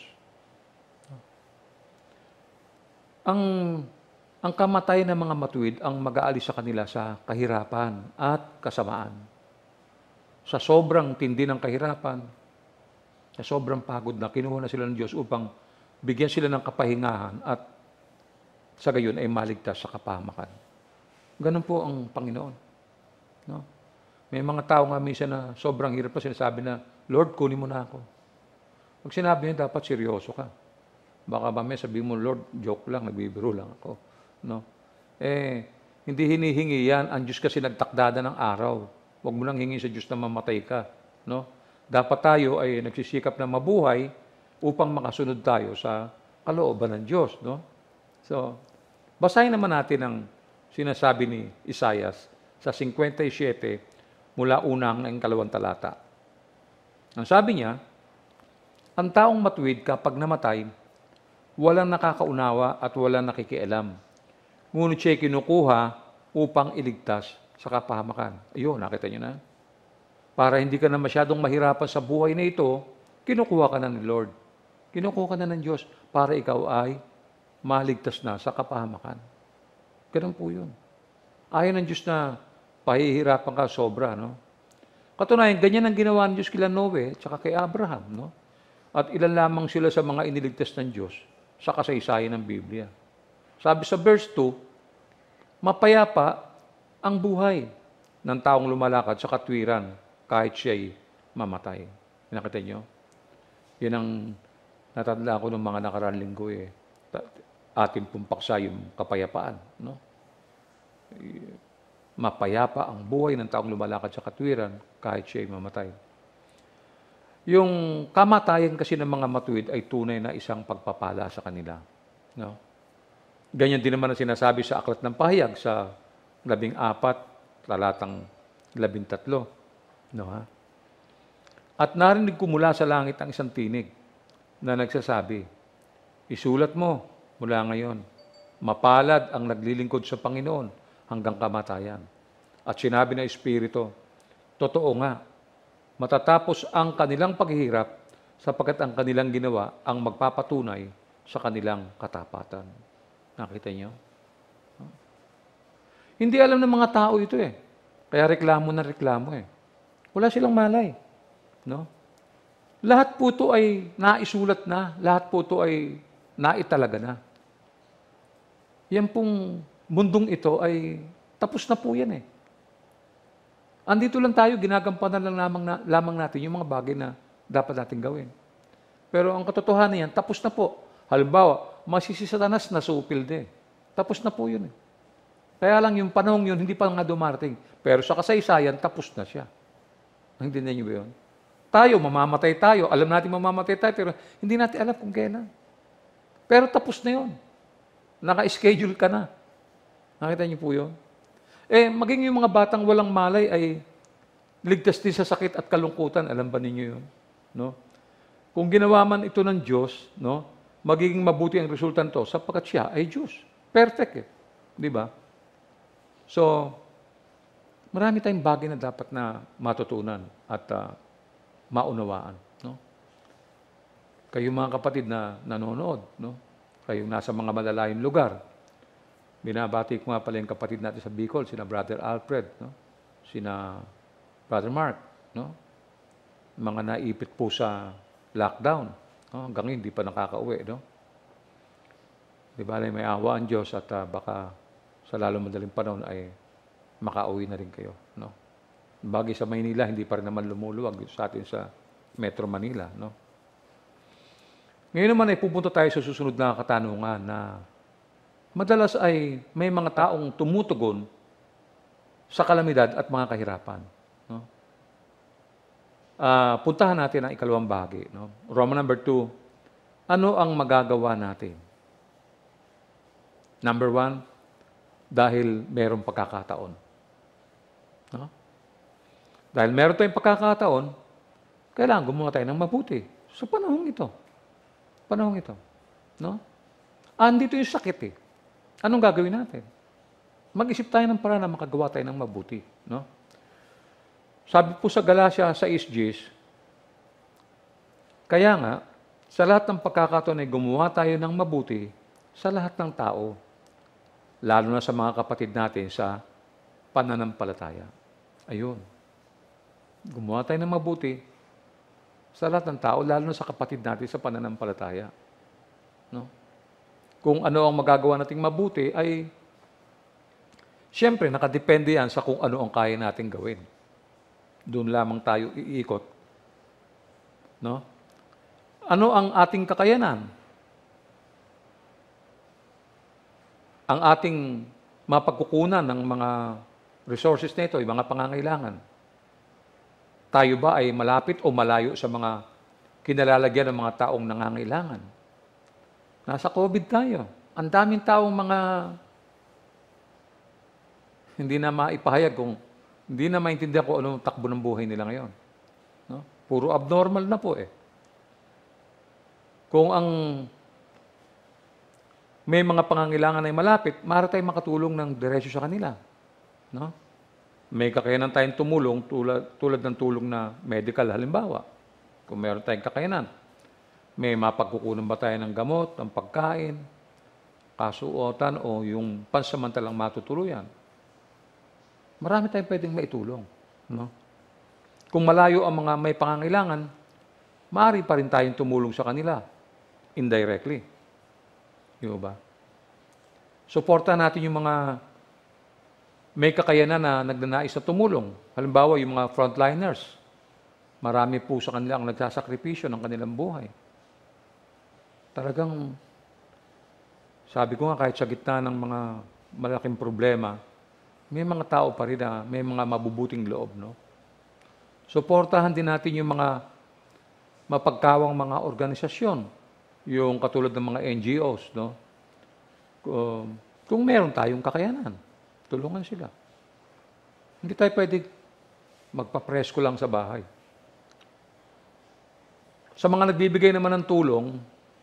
Ang ang kamatayan ng mga matuwid ang mag-aalis sa kanila sa kahirapan at kasamaan. Sa sobrang tindi ng kahirapan, sa sobrang pagod na kinuha na sila ng Diyos upang bigyan sila ng kapahingahan at sa gayon ay maligtas sa kapahamakan. Ganun po ang Panginoon. No? May mga tao nga minsan na sobrang hirap na sinasabi na, Lord, kunin mo na ako. Pag sinabi niya, dapat seryoso ka. Baka ba may sabihin mo, Lord, joke lang, nagbibiro lang ako. No? Eh, hindi hinihingi yan. Ang Diyos kasi nagtakdada ng araw. Huwag mo lang hingi sa Diyos na mamatay ka. No? Dapat tayo ay nagsisikap na mabuhay upang makasunod tayo sa kalooban ng Diyos. No? So, basahin naman natin ang sinasabi ni Isaias sa fifty-seven mula unang ng kalawang talata. Ang sabi niya, ang taong matuwid kapag namatay, walang nakakaunawa at walang nakikialam. Ngunit siya'y kinukuha upang iligtas sa kapahamakan. Ayun, nakita niyo na? Para hindi ka na masyadong mahirapan sa buhay na ito, kinukuha ka na ni Lord. Kinukuha ka na ng Diyos para ikaw ay maligtas na sa kapahamakan. Ganun po yun. Ayaw ng Diyos na pahihirapan ka sobra, no? Katunayan, ganyan ang ginawa ng Diyos kila Noe at saka kay Abraham, no? At ilan lamang sila sa mga iniligtas ng Diyos sa kasaysayan ng Biblia. Sabi sa verse two, mapayapa ang buhay ng taong lumalakad sa katwiran kahit siya'y mamatay. Nakita niyo? Yan ang natanda ko ng mga nakaraan linggo, eh. Ating pong paksa yung kapayapaan, no? Mapayapa ang buhay ng taong lumalakad sa katwiran kahit siya'y mamatay. Yung kamatayan kasi ng mga matuwid ay tunay na isang pagpapala sa kanila. No? Ganyan din naman ang sinasabi sa Aklat ng Pahayag sa labing apat, talatang labing tatlo. No, ha? At narinig ko mula sa langit ang isang tinig na nagsasabi, isulat mo mula ngayon, mapalad ang naglilingkod sa Panginoon hanggang kamatayan. At sinabi ng Espiritu, totoo nga, matatapos ang kanilang paghihirap sapagkat ang kanilang ginawa ang magpapatunay sa kanilang katapatan. Nakita niyo? Hindi alam ng mga tao ito, eh. Kaya reklamo na reklamo, eh. Wala silang malay. No? Lahat po ito ay naisulat na. Lahat po ito ay naitalaga na. Yan pong mundong ito ay tapos na po yan, eh. Andito lang tayo, ginagampanan lang lamang, na, lamang natin yung mga bagay na dapat natin gawin. Pero ang katotohanan yan, tapos na po. Halimbawa, masisi Satanas na supil din. Tapos na po yun eh. Kaya lang yung panahon yun, hindi pa nga dumarating. Pero sa kasaysayan, tapos na siya. Hindi na niyo ba yun? Tayo, mamamatay tayo. Alam natin mamamatay tayo, pero hindi natin alam kung kailan. Pero tapos na yun. Naka-schedule ka na. Nakita niyo po yun? Eh, maging yung mga batang walang malay ay ligtas din sa sakit at kalungkutan. Alam ba ninyo yun? No? Kung ginawa man ito ng Diyos, no, magiging mabuti ang resulta nito sapagkat siya ay Diyos. Perfect eh. Di ba? So, marami tayong bagay na dapat na matutunan at uh, maunawaan. No? Kayo mga kapatid na nanonood, no? Kayong nasa mga malalayong lugar, binabati ko nga pala yung kapatid natin sa Bicol, sina Brother Alfred, no? Sina Brother Mark, no? Mga naipit po sa lockdown. No? Hanggang hindi pa nakakauwi, no? Di ba, may awa ang Diyos at uh, baka sa lalong madaling panahon ay makauwi na rin kayo, no? Bagay sa Maynila, hindi pa rin naman lumuluwag sa atin sa Metro Manila, no? Ngayon naman ay pupunta tayo sa susunod na katanungan na madalas ay may mga taong tumutugon sa kalamidad at mga kahirapan, no? Uh, puntahan natin ang ikalawang bahagi, no? Roman number two, ano ang magagawa natin? Number one, dahil merong pagkakataon. No? Dahil meron tayong pagkakataon, kailangan gumawa tayo ng mabuti. Sa panahong ito. Panahong ito. No? Andito yung sakit eh. Anong gagawin natin? Mag-isip tayo ng paraan na makagawa tayo ng mabuti. No? Sabi po sa Galatia sa Isjis, kaya nga, sa lahat ng pagkakataon ay gumawa tayo ng mabuti sa lahat ng tao, lalo na sa mga kapatid natin sa pananampalataya. Ayun. Gumawa tayo ng mabuti sa lahat ng tao, lalo na sa kapatid natin sa pananampalataya. No? Kung ano ang magagawa nating mabuti ay, siyempre, nakadepende yan sa kung ano ang kaya nating gawin. Doon lamang tayo iikot. No? Ano ang ating kakayanan? Ang ating mapagkukunan ng mga resources na ito, yung mga pangangailangan. Tayo ba ay malapit o malayo sa mga kinalalagyan ng mga taong nangangailangan? Nasa COVID tayo. Ang daming taong mga hindi na maipahayag kung hindi na maintindihan kung anong takbo ng buhay nila ngayon. No? Puro abnormal na po eh. Kung ang may mga pangangailangan ay malapit, maaari tayong makatulong ng diretso sa kanila. No? May kakayanan tayong tumulong tulad, tulad ng tulong na medical, halimbawa. Kung meron tayong kakayanan, may mapagkukunan ba tayo ng gamot, ng pagkain, kasuotan, o yung pansamantalang matutuluyan. Marami tayong pwedeng maitulong. No? Kung malayo ang mga may pangangailangan, maaari pa rin tayong tumulong sa kanila, indirectly. Di ba? Suportahan natin yung mga may kakayanan na nagnanais na tumulong. Halimbawa, yung mga frontliners. Marami po sa kanila ang nagsasakripisyo ng kanilang buhay. Talagang, sabi ko nga, kahit sa gitna ng mga malaking problema, may mga tao pa rin na may mga mabubuting loob. No? Suportahan din natin yung mga mapagkawang mga organisasyon. Yung katulad ng mga N G Os, no? Kung, kung meron tayong kakayanan, tulungan sila. Hindi tayo pwede magpapresko lang sa bahay. Sa mga nagbibigay naman ng tulong,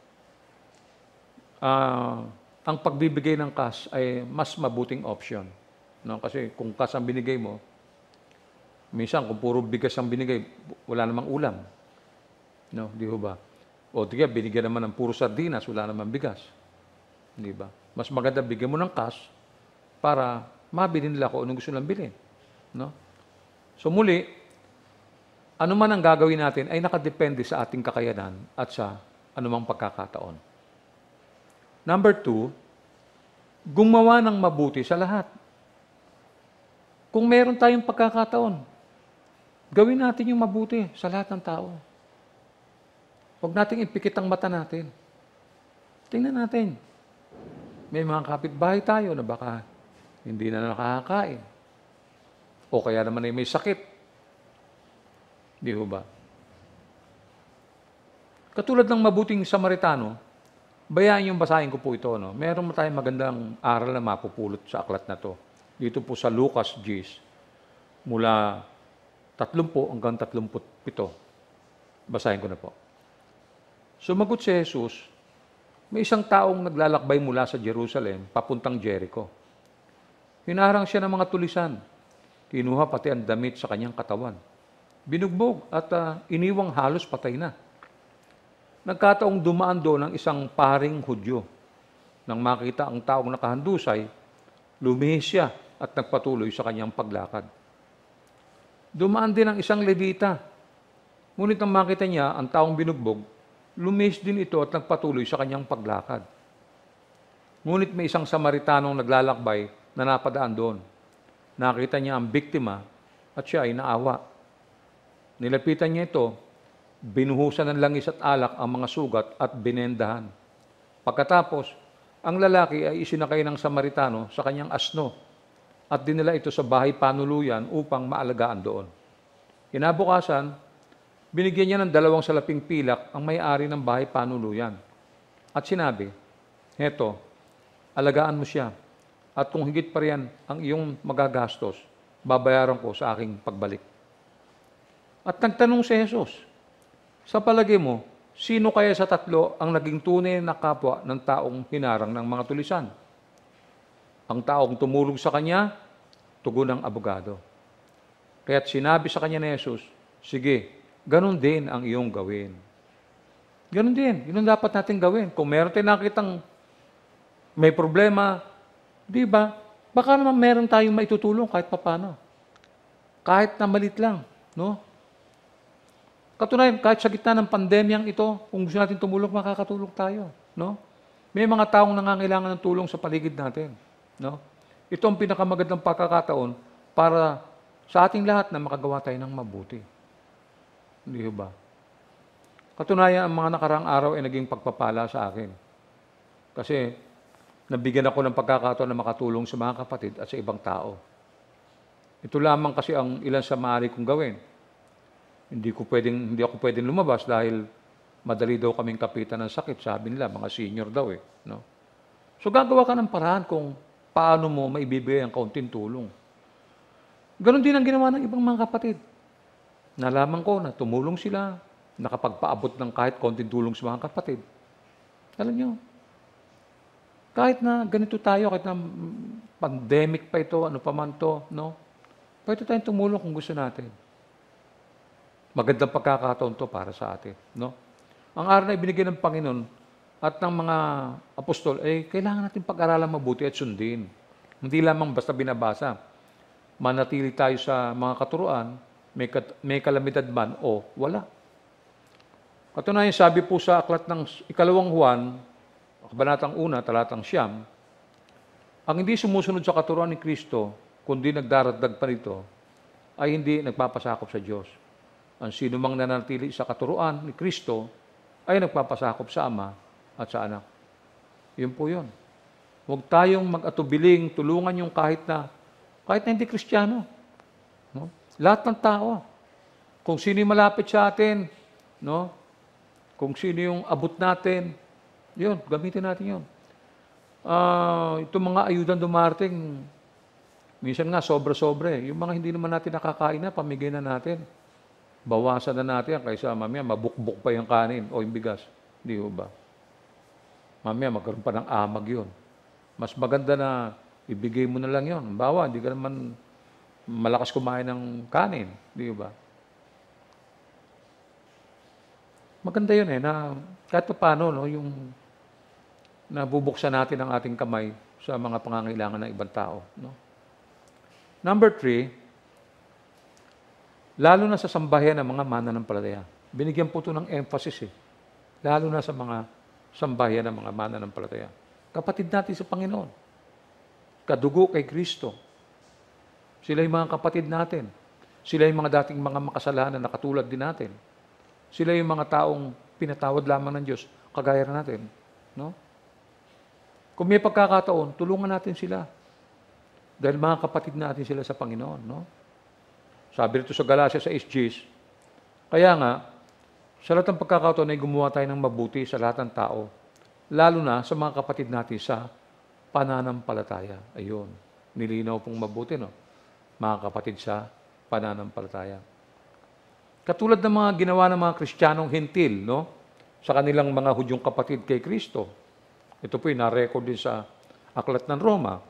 uh, ang pagbibigay ng cash ay mas mabuting option. No? Kasi kung cash ang binigay mo, minsan kung puro bigas ang binigay, wala namang ulam. No? Di ba? O diga, binigyan naman ng puro sardinas, wala naman bigas. Di ba? Mas maganda bigyan mo ng cash para mabili nila kung anong gusto nilang bilhin. No? So muli, ano man ang gagawin natin ay nakadepende sa ating kakayanan at sa anumang pagkakataon. Number two, gumawa ng mabuti sa lahat. Kung meron tayong pagkakataon, gawin natin yung mabuti sa lahat ng tao. Huwag nating ipikit ang mata natin. Tingnan natin. May mga kapitbahay tayo na baka hindi na nakakakain. O kaya naman ay may sakit. Di ho ba? Katulad ng mabuting Samaritano, bayaan yung basahin ko po ito. No? Meron mo tayong magandang aral na mapupulot sa aklat na to. Dito po sa Lucas ten, mula thirty hanggang thirty-seven. Basahin ko na po. Sumagot si Jesus, may isang taong naglalakbay mula sa Jerusalem, papuntang Jericho. Hinarang siya ng mga tulisan. Kinuha pati ang damit sa kanyang katawan. Binugbog at uh, iniwang halos patay na. Nagkataong dumaan doon ang isang paring Hudyo. Nang makita ang taong nakahandusay, lumihis siya at nagpatuloy sa kanyang paglakad. Dumaan din ang isang Levita. Ngunit nang makita niya ang taong binugbog, lumihis din ito at nagpatuloy sa kanyang paglakad. Ngunit may isang Samaritanong naglalakbay na napadaan doon. Nakita niya ang biktima at siya ay naawa. Nilapitan niya ito, binuhusan ng langis at alak ang mga sugat at binendahan. Pagkatapos, ang lalaki ay isinakay ng Samaritano sa kanyang asno at dinala ito sa bahay panuluyan upang maalagaan doon. Kinabukasan, binigyan niya ng dalawang salaping pilak ang may-ari ng bahay panuluyan. At sinabi, heto, alagaan mo siya. At kung higit pa riyan ang iyong magagastos, babayaran ko sa aking pagbalik. At nagtanong si Jesus, sa palagay mo, sino kaya sa tatlo ang naging tunay na kapwa ng taong hinarang ng mga tulisan? Ang taong tumulong sa kanya, tugon ng abogado. Kaya't sinabi sa kanya ni Jesus, sige, ganun din ang iyong gawin. Ganun din, yun ang dapat natin gawin. Kung meron tayo nakitang may problema, di ba? Baka naman meron tayong maitutulong kahit papano. Kahit na malit lang, no? Katunayan, kahit sa gitna ng pandemyang ito, kung gusto natin tumulong, makakatulong tayo, no? May mga taong nangangailangan ng tulong sa paligid natin, no? Ito ang pinakamagandang pagkakataon para sa ating lahat na makagawa tayo ng mabuti. Hindi ba? Katunayan, ang mga nakarang araw ay naging pagpapala sa akin. Kasi nabigyan ako ng pagkakataon na makatulong sa mga kapatid at sa ibang tao. Ito lamang kasi ang ilan sa maaari kong gawin. Hindi ko pwedeng, hindi ako pwedeng lumabas dahil madali daw kaming kapitan ng sakit. Sabi nila, mga senior daw eh. No? So gagawa ka ng paraan kung paano mo maibibigay ang kaunting tulong. Ganon din ang ginawa ng ibang mga kapatid. Nalaman ko na tumulong sila, nakapagpaabot ng kahit kaunting tulong sa mga kapatid. Alam nyo, kahit na ganito tayo, kahit na pandemic pa ito, ano pa man to, no? Pwede tayong tumulong kung gusto natin. Magandang pagkakataon to para sa atin, no? Ang araw na ibinigay ng Panginoon at ng mga apostol, eh, kailangan natin pag-aralan mabuti at sundin. Hindi lamang basta binabasa. Manatili tayo sa mga katuruan, may, kat- may kalamidad man o wala. Katunayan, sabi po sa aklat ng ikalawang Juan, kabanatang una, talatang siyam, ang hindi sumusunod sa katuruan ni Kristo, kundi nagdaratdag pa nito, ay hindi nagpapasakop sa Diyos. Ang sino mang nanatili sa katuruan ni Kristo, ay nagpapasakop sa Ama at sa Anak. Yun po yun. Huwag tayong mag-atubiling, tulungan yung kahit na, kahit na hindi Kristiyano. No? Lahat ng tao. Kung sino yung malapit sa atin, no? Kung sino yung abot natin, yun, gamitin natin yun. Uh, itong mga ayudan dumarating, minsan nga sobra-sobra eh. Yung mga hindi naman natin nakakain na, pamigay na natin. Bawasan na natin kaysa mamaya mabukbuk pa yung kanin o yung bigas. Di ba? Mamaya magkaroon pa ng amag yun. Mas maganda na ibigay mo na lang yun. Bawa, hindi ka naman malakas kumain ng kanin. Di ba? Maganda yun eh, na kahit pa paano, no, yung nabubuksan natin ang ating kamay sa mga pangangailangan ng ibang tao. No? Number three, lalo na sa sambahayan ng mga mananampalataya. Binigyan po ito ng emphasis eh. Lalo na sa mga sambahayan ng mga mananampalataya. Kapatid natin sa Panginoon. Kadugo kay Kristo. Sila yung mga kapatid natin. Sila yung mga dating mga makasalanan na katulad din natin. Sila yung mga taong pinatawad lamang ng Diyos, kagaya natin. No? Kung may pagkakataon, tulungan natin sila. Dahil mga kapatid natin sila sa Panginoon, no? Sabi rito sa Galatia sa S Gs, kaya nga, sa lahat ng pagkakataon ay gumawa tayo ng mabuti sa lahat ng tao, lalo na sa mga kapatid natin sa pananampalataya. Ayun, nilinaw pong mabuti, no? Mga kapatid sa pananampalataya. Katulad ng mga ginawa ng mga Kristiyanong Hentil, no? Sa kanilang mga Hudyong kapatid kay Kristo. Ito po yung na-record din sa Aklat ng Roma.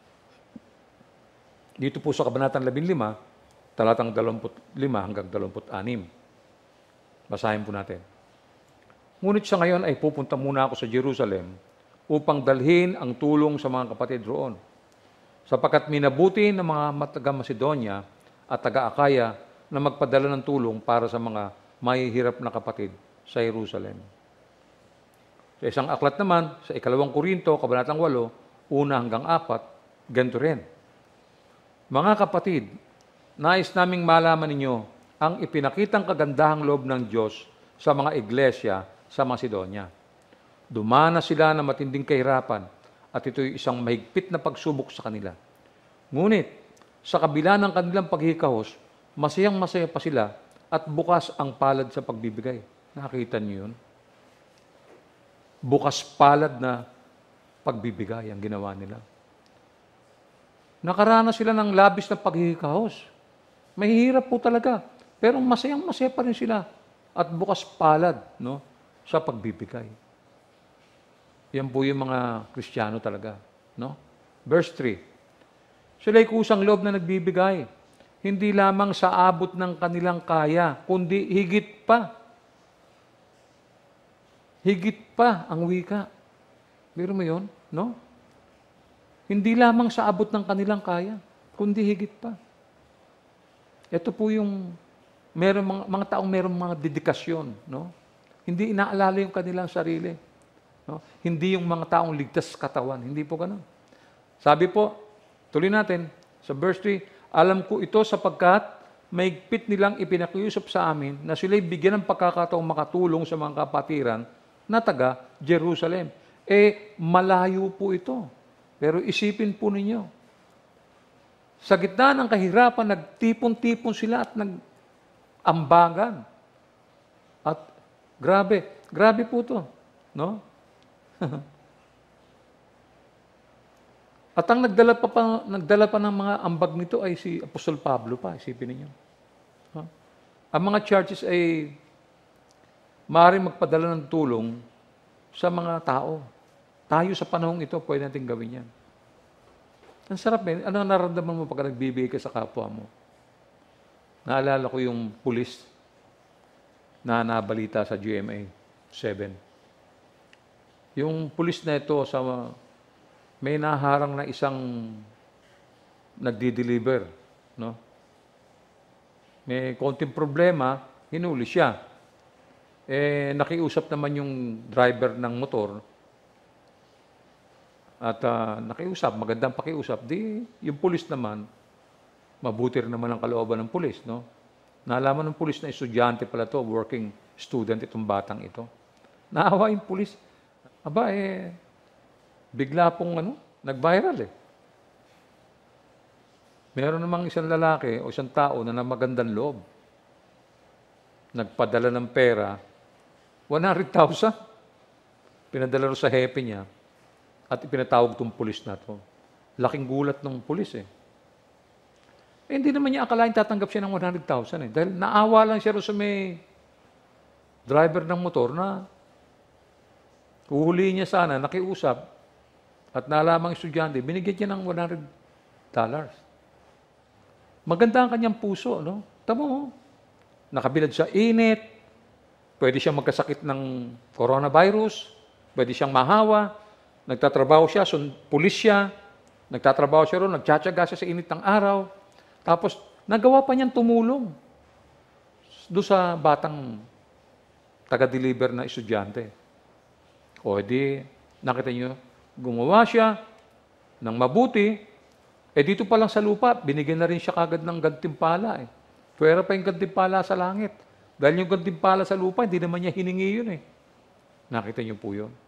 Dito po sa Kabanatang labing lima, talatang dalawamput lima hanggang dalawamput anim. Basahin po natin. Ngunit sa ngayon ay pupunta muna ako sa Jerusalem upang dalhin ang tulong sa mga kapatid roon. Sapagkat minabuti ng mga taga-Macedonia at taga-Akaya na magpadala ng tulong para sa mga mahihirap na kapatid sa Jerusalem. Sa isang aklat naman, sa ikalawang Korinto, kabanatang walo, una hanggang apat, ganito rin. Mga kapatid, nais naming malaman ninyo ang ipinakitang kagandahang loob ng Diyos sa mga iglesia sa Macedonia. Dumana sila ng matinding kahirapan at ito'y isang mahigpit na pagsubok sa kanila. Ngunit, sa kabila ng kanilang paghihikahos, masayang masaya pa sila at bukas ang palad sa pagbibigay. Nakita niyo yun? Bukas palad na pagbibigay ang ginawa nila. Nakaranas sila ng labis na paghihikahos. Mahihirap po talaga. Pero masayang masaya pa rin sila. At bukas palad, no, sa pagbibigay. Yan po yung mga Kristiyano talaga. No? Verse three. Sila'y kusang loob na nagbibigay. Hindi lamang sa abot ng kanilang kaya, kundi higit pa. Higit pa ang wika. Biro mo yun? No? Hindi lamang sa abot ng kanilang kaya, kundi higit pa. Ito po yung meron mga, mga taong meron mga dedikasyon. No? Hindi inaalala yung kanilang sarili. No? Hindi yung mga taong ligtas katawan. Hindi po ganun. Sabi po, tuloy natin, sa verse three, alam ko ito sapagkat maigpit nilang ipinakiusap sa amin na sila'y bigyan ng pagkakataong makatulong sa mga kapatiran na taga Jerusalem. Eh, malayo po ito. Pero isipin po ninyo, sa gitna ng kahirapan, nagtipon-tipon sila at nag-ambagan. At grabe, grabe po ito. No? At ang nagdala pa, pa, nagdala pa ng mga ambag nito ay si Apostol Pablo pa, isipin ninyo. No? Ang mga churches ay maaaring magpadala ng tulong sa mga tao. Tayo sa panahong ito, pwede natin gawin yan. Ang sarap eh. Ano ang nararamdaman mo pag nagbibigay ka sa kapwa mo? Naalala ko yung pulis na nabalita sa G M A seven. Yung pulis na ito, sa, may naharang na isang nagdi-deliver. No? May konting problema, hinuli siya. Eh, nakiusap naman yung driver ng motor at uh, nakiusap, magandang pakiusap. Di, yung pulis naman, mabuti rin naman ang kalooban ng pulis, no? Naalaman ng pulis na estudyante pala to, working student itong batang ito. Naawa yung pulis. Aba, eh, bigla pong ano, nag-viral eh. Meron namang isang lalaki o isang tao na namagandang loob. Nagpadala ng pera, one hundred thousand. Pinadala ro sa hepe niya at ipinatawag tong pulis na to. Laking gulat ng pulis eh. Eh, hindi naman niya akalain tatanggap siya ng one hundred thousand eh. Dahil naawa lang siya ro sa may driver ng motor na uhulihin niya sana, nakiusap at nalamang estudyante, binigyan niya ng one hundred dollars. Maganda ang kanyang puso, no? Tamo mo, nakabilad sa init, pwede siyang magkasakit ng coronavirus, pwede siyang mahawa, nagtatrabaho siya, sun, pulis siya, nagtatrabaho siya ron, nagtsatsaga siya sa init ng araw, tapos nagawa pa niyang tumulong doon sa batang taga-deliver na estudyante. O di, nakita niyo, gumawa siya ng mabuti, eh dito pa lang sa lupa, binigyan na rin siya kagad ng gantimpala eh. Pwera pa yung gantimpala sa langit. Dahil yung gantimpala sa lupa, hindi naman niya hiningi yun eh. Nakita niyo po yun.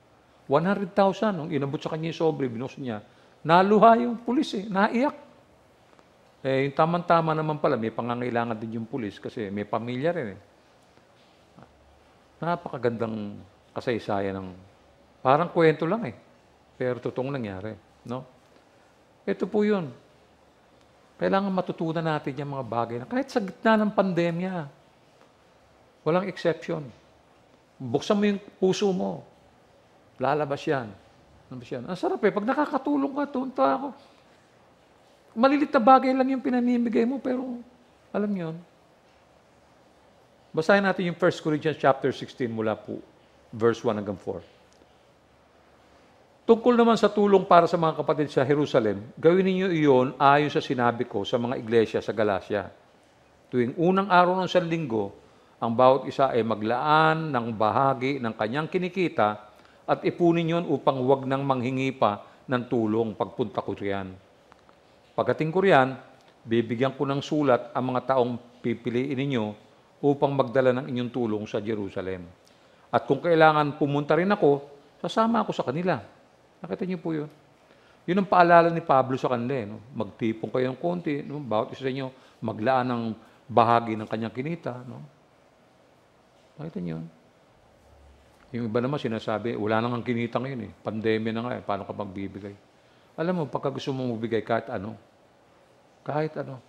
one hundred thousand, nung inabot sa kanya yung sobre, binuksan niya, naluha yung pulis eh, naiyak. Eh, yung tamang-tama naman pala, may pangangailangan din yung pulis kasi may pamilya rin eh. Napakagandang kasaysayan ng, parang kwento lang eh, pero totoong nangyari. No? Ito po yun. Kailangan matutunan natin yung mga bagay na kahit sa gitna ng pandemya, walang exception. Buksan mo yung puso mo, lalabas yan. Lalabas yan. Ang sarap eh, pag nakakatulong ka, tunta ako. Malilit na bagay lang yung pinamimigay mo, pero alam niyo yun. Basahin natin yung First Corinthians chapter sixteen mula po, verse one hanggang four. Tungkol naman sa tulong para sa mga kapatid sa Jerusalem, gawin ninyo iyon ayon sa sinabi ko sa mga iglesia sa Galacia. Tuwing unang araw ng sanlinggo, ang bawat isa ay maglaan ng bahagi ng kanyang kinikita at ipunin yon upang huwag nang manghingi pa ng tulong pagpunta ko riyan. Pagdating ko riyan, bibigyan ko ng sulat ang mga taong pipiliin ninyo upang magdala ng inyong tulong sa Jerusalem. At kung kailangan pumunta rin ako, sasama ako sa kanila. Nakita niyo po yun? Yun ang paalala ni Pablo sa kanila. Eh, no? Magtipong kayo ng konti, no? Bawat isa sa inyo, maglaan ng bahagi ng kanyang kinita. No? Nakita niyo yun? Yung iba naman sinasabi, wala nang ang kinita ngayon eh. Pandemya na nga eh, paano ka magbibigay? Alam mo, pagka gusto mong magbigay kahit ano, kahit ano,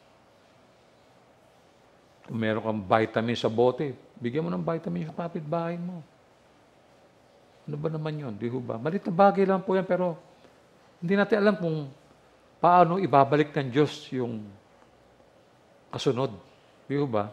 kung meron kang vitamin sa bote, bigyan mo ng vitamin sa kapitbahay mo. Ano ba naman yun? Di ba? Malit na bagay lang po yan, pero hindi natin alam kung paano ibabalik ng Diyos yung kasunod. Di ba?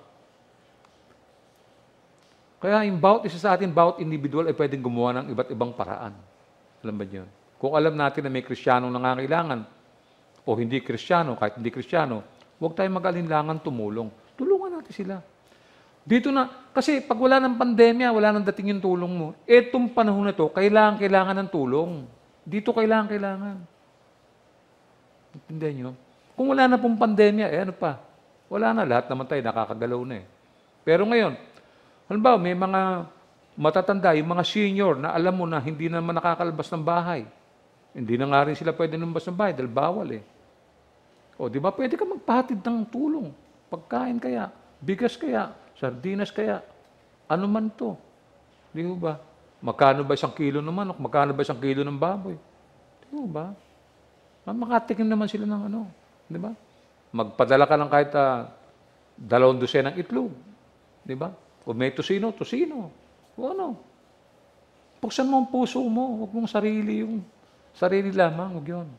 Kaya yung bawat isa sa atin, bawat individual ay pwedeng gumawa ng iba't ibang paraan. Alam ba yun? Kung alam natin na may Kristiyanong nangangailangan o hindi Kristiyano, kahit hindi Kristiyano, huwag tayong mag-alinlangan tumulong. Tulungan natin sila. Dito na, kasi pag wala ng pandemya, wala nang dating yung tulong mo. Etong panahon na to, kailangan, kailangan ng tulong. Dito kailangan, kailangan. Intindihan nyo? Kung wala na pong pandemya, eh ano pa? Wala na, lahat naman tayo nakakagalaw na eh. Pero ngayon, halimbawa, may mga matatanda, yung mga senior na alam mo na hindi naman nakakalabas ng bahay. Hindi na nga rin sila pwede lumabas ng bahay dahil bawal eh. O, di ba? Pwede ka magpahatid ng tulong. Pagkain kaya, bigas kaya, sardinas kaya, ano man to. Di ba? Magkano ba isang kilo ng manok? Magkano ba isang kilo ng baboy? Di ba? Makatikim naman sila ng ano. Di ba? Magpadala ka ng kahit uh, dalawang dosen ng itlog. Di ba? Kung may tosino, tosino. O ano? Buksan mo ang puso mo. Huwag mong sarili yung sarili lamang. Huwag yun.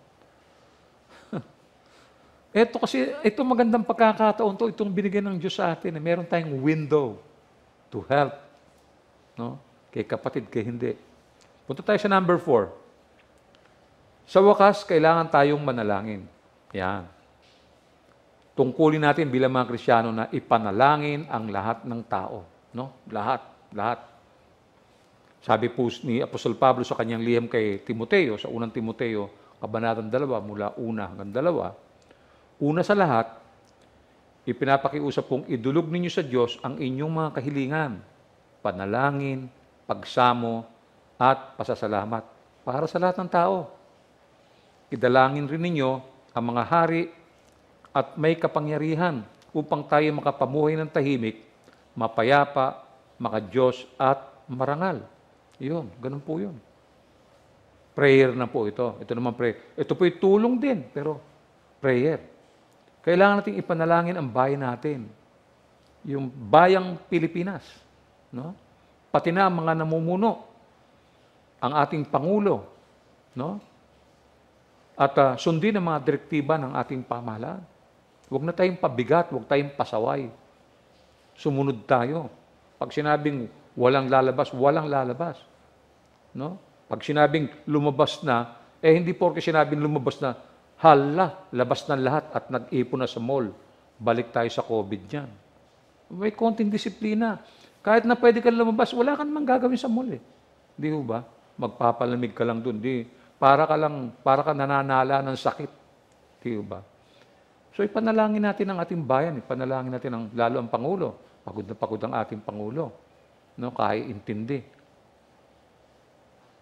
Ito kasi, ito magandang pagkakataon to, itong binigay ng Diyos sa atin. Eh. Meron tayong window to help. No? Kay kapatid, kay hindi. Punta tayo sa number four. Sa wakas, kailangan tayong manalangin. Yan. Tungkulin natin bilang mga Kristiyano na ipanalangin ang lahat ng tao. No? Lahat. Lahat. Sabi po ni Apostol Pablo sa kanyang liham kay Timoteo, sa unang Timoteo, kabanatang dalawa, mula una hanggang dalawa, una sa lahat, ipinapakiusap pong idulog ninyo sa Diyos ang inyong mga kahilingan, panalangin, pagsamo, at pasasalamat para sa lahat ng tao. Idalangin rin ninyo ang mga hari at may kapangyarihan upang tayo makapamuhay ng tahimik, mapayapa, maka-Diyos at marangal. Yun, ganun po yun. Prayer na po ito. Ito naman prayer. Ito po yung tulong din, pero prayer. Kailangan natin ipanalangin ang bayan natin. Yung bayang Pilipinas. No? Pati na ang mga namumuno. Ang ating Pangulo. No? At uh, sundin ang mga direktiba ng ating pamahalaan. Huwag na tayong pabigat, huwag tayong pasaway. Sumunod tayo. Pag sinabing walang lalabas, walang lalabas. No? Pag sinabing lumabas na, eh hindi porke sinabing lumabas na, hala, labas na lahat at nag-ipon na sa mall. Balik tayo sa COVID dyan. May konting disiplina. Kahit na pwede kang lumabas, wala ka namang gagawin sa mall eh. Di ba? Magpapalamig ka lang dun. Di, para ka lang, para ka nananala ng sakit. Di ba? So ipanalangin natin ang ating bayan. Ipanalangin natin ang, lalo ang Pangulo. Pagod na pagod ang ating Pangulo. No? Kahit intindi.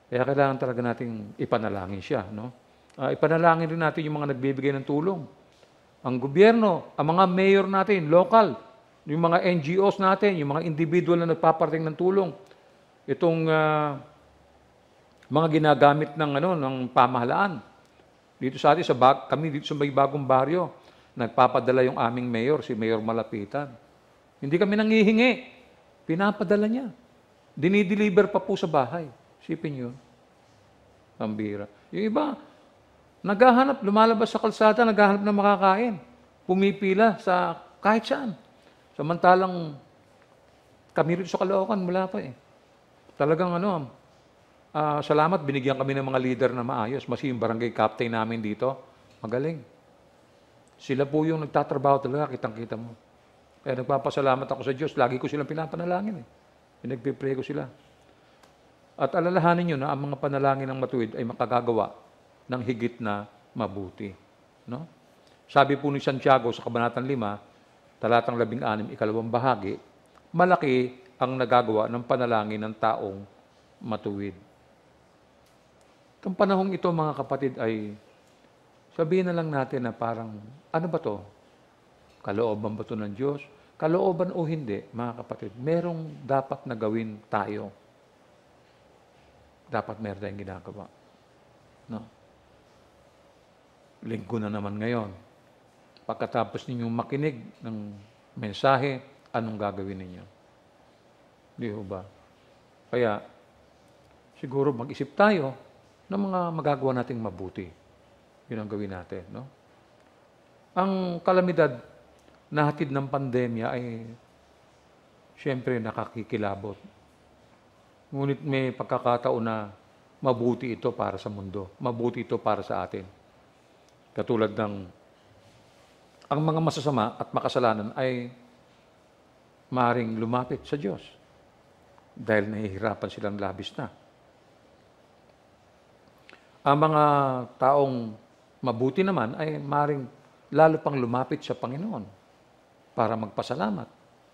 Kaya kailangan talaga nating ipanalangin siya. No? Uh, ipanalangin rin natin yung mga nagbibigay ng tulong. Ang gobyerno, ang mga mayor natin, local, yung mga N G Os natin, yung mga individual na nagpaparating ng tulong. Itong uh, mga ginagamit ng, ano, ng pamahalaan. Dito sa atin, sa bag, kami dito sa may bagong baryo, nagpapadala yung aming mayor, si Mayor Malapitan. Hindi kami nangihingi. Pinapadala niya. Dinideliver pa po sa bahay. Sipin yun. Ang bira. Yung iba, naghahanap, lumalabas sa kalsada, naghahanap ng makakain. Pumipila sa kahit saan. Samantalang kami rin sa Caloocan, wala pa eh. Talagang ano, uh, salamat, binigyan kami ng mga leader na maayos. Mas yung barangay captain namin dito, magaling. Sila po yung nagtatrabaho talaga, kitang-kita mo. Kaya nagpapasalamat ako sa Diyos. Lagi ko silang pinapanalangin eh. Pinagpipray ko sila. At alalahanin nyo na ang mga panalangin ng matuwid ay makagagawa ng higit na mabuti. No? Sabi po ni Santiago sa Kabanatang lima, talatang labing anim, ikalawang bahagi, malaki ang nagagawa ng panalangin ng taong matuwid. Itong panahong ito, mga kapatid, ay sabihin na lang natin na parang, ano ba to? Kalooban ba to ng Diyos? Kalooban o hindi, mga kapatid, merong dapat na gawin tayo. Dapat meron tayong ginagawa. No? Linggo na naman ngayon. Pagkatapos ninyong makinig ng mensahe, anong gagawin ninyo? Di ba? Kaya, siguro mag-isip tayo ng mga magagawa nating mabuti. Yun ang gawin natin. No? Ang kalamidad na hatid ng pandemya ay siyempre nakakikilabot. Ngunit may pagkakataon na mabuti ito para sa mundo. Mabuti ito para sa atin. Katulad ng ang mga masasama at makasalanan ay maaaring lumapit sa Diyos dahil nahihirapan silang labis na. Ang mga taong mabuti naman ay maaaring lalo pang lumapit sa Panginoon para magpasalamat.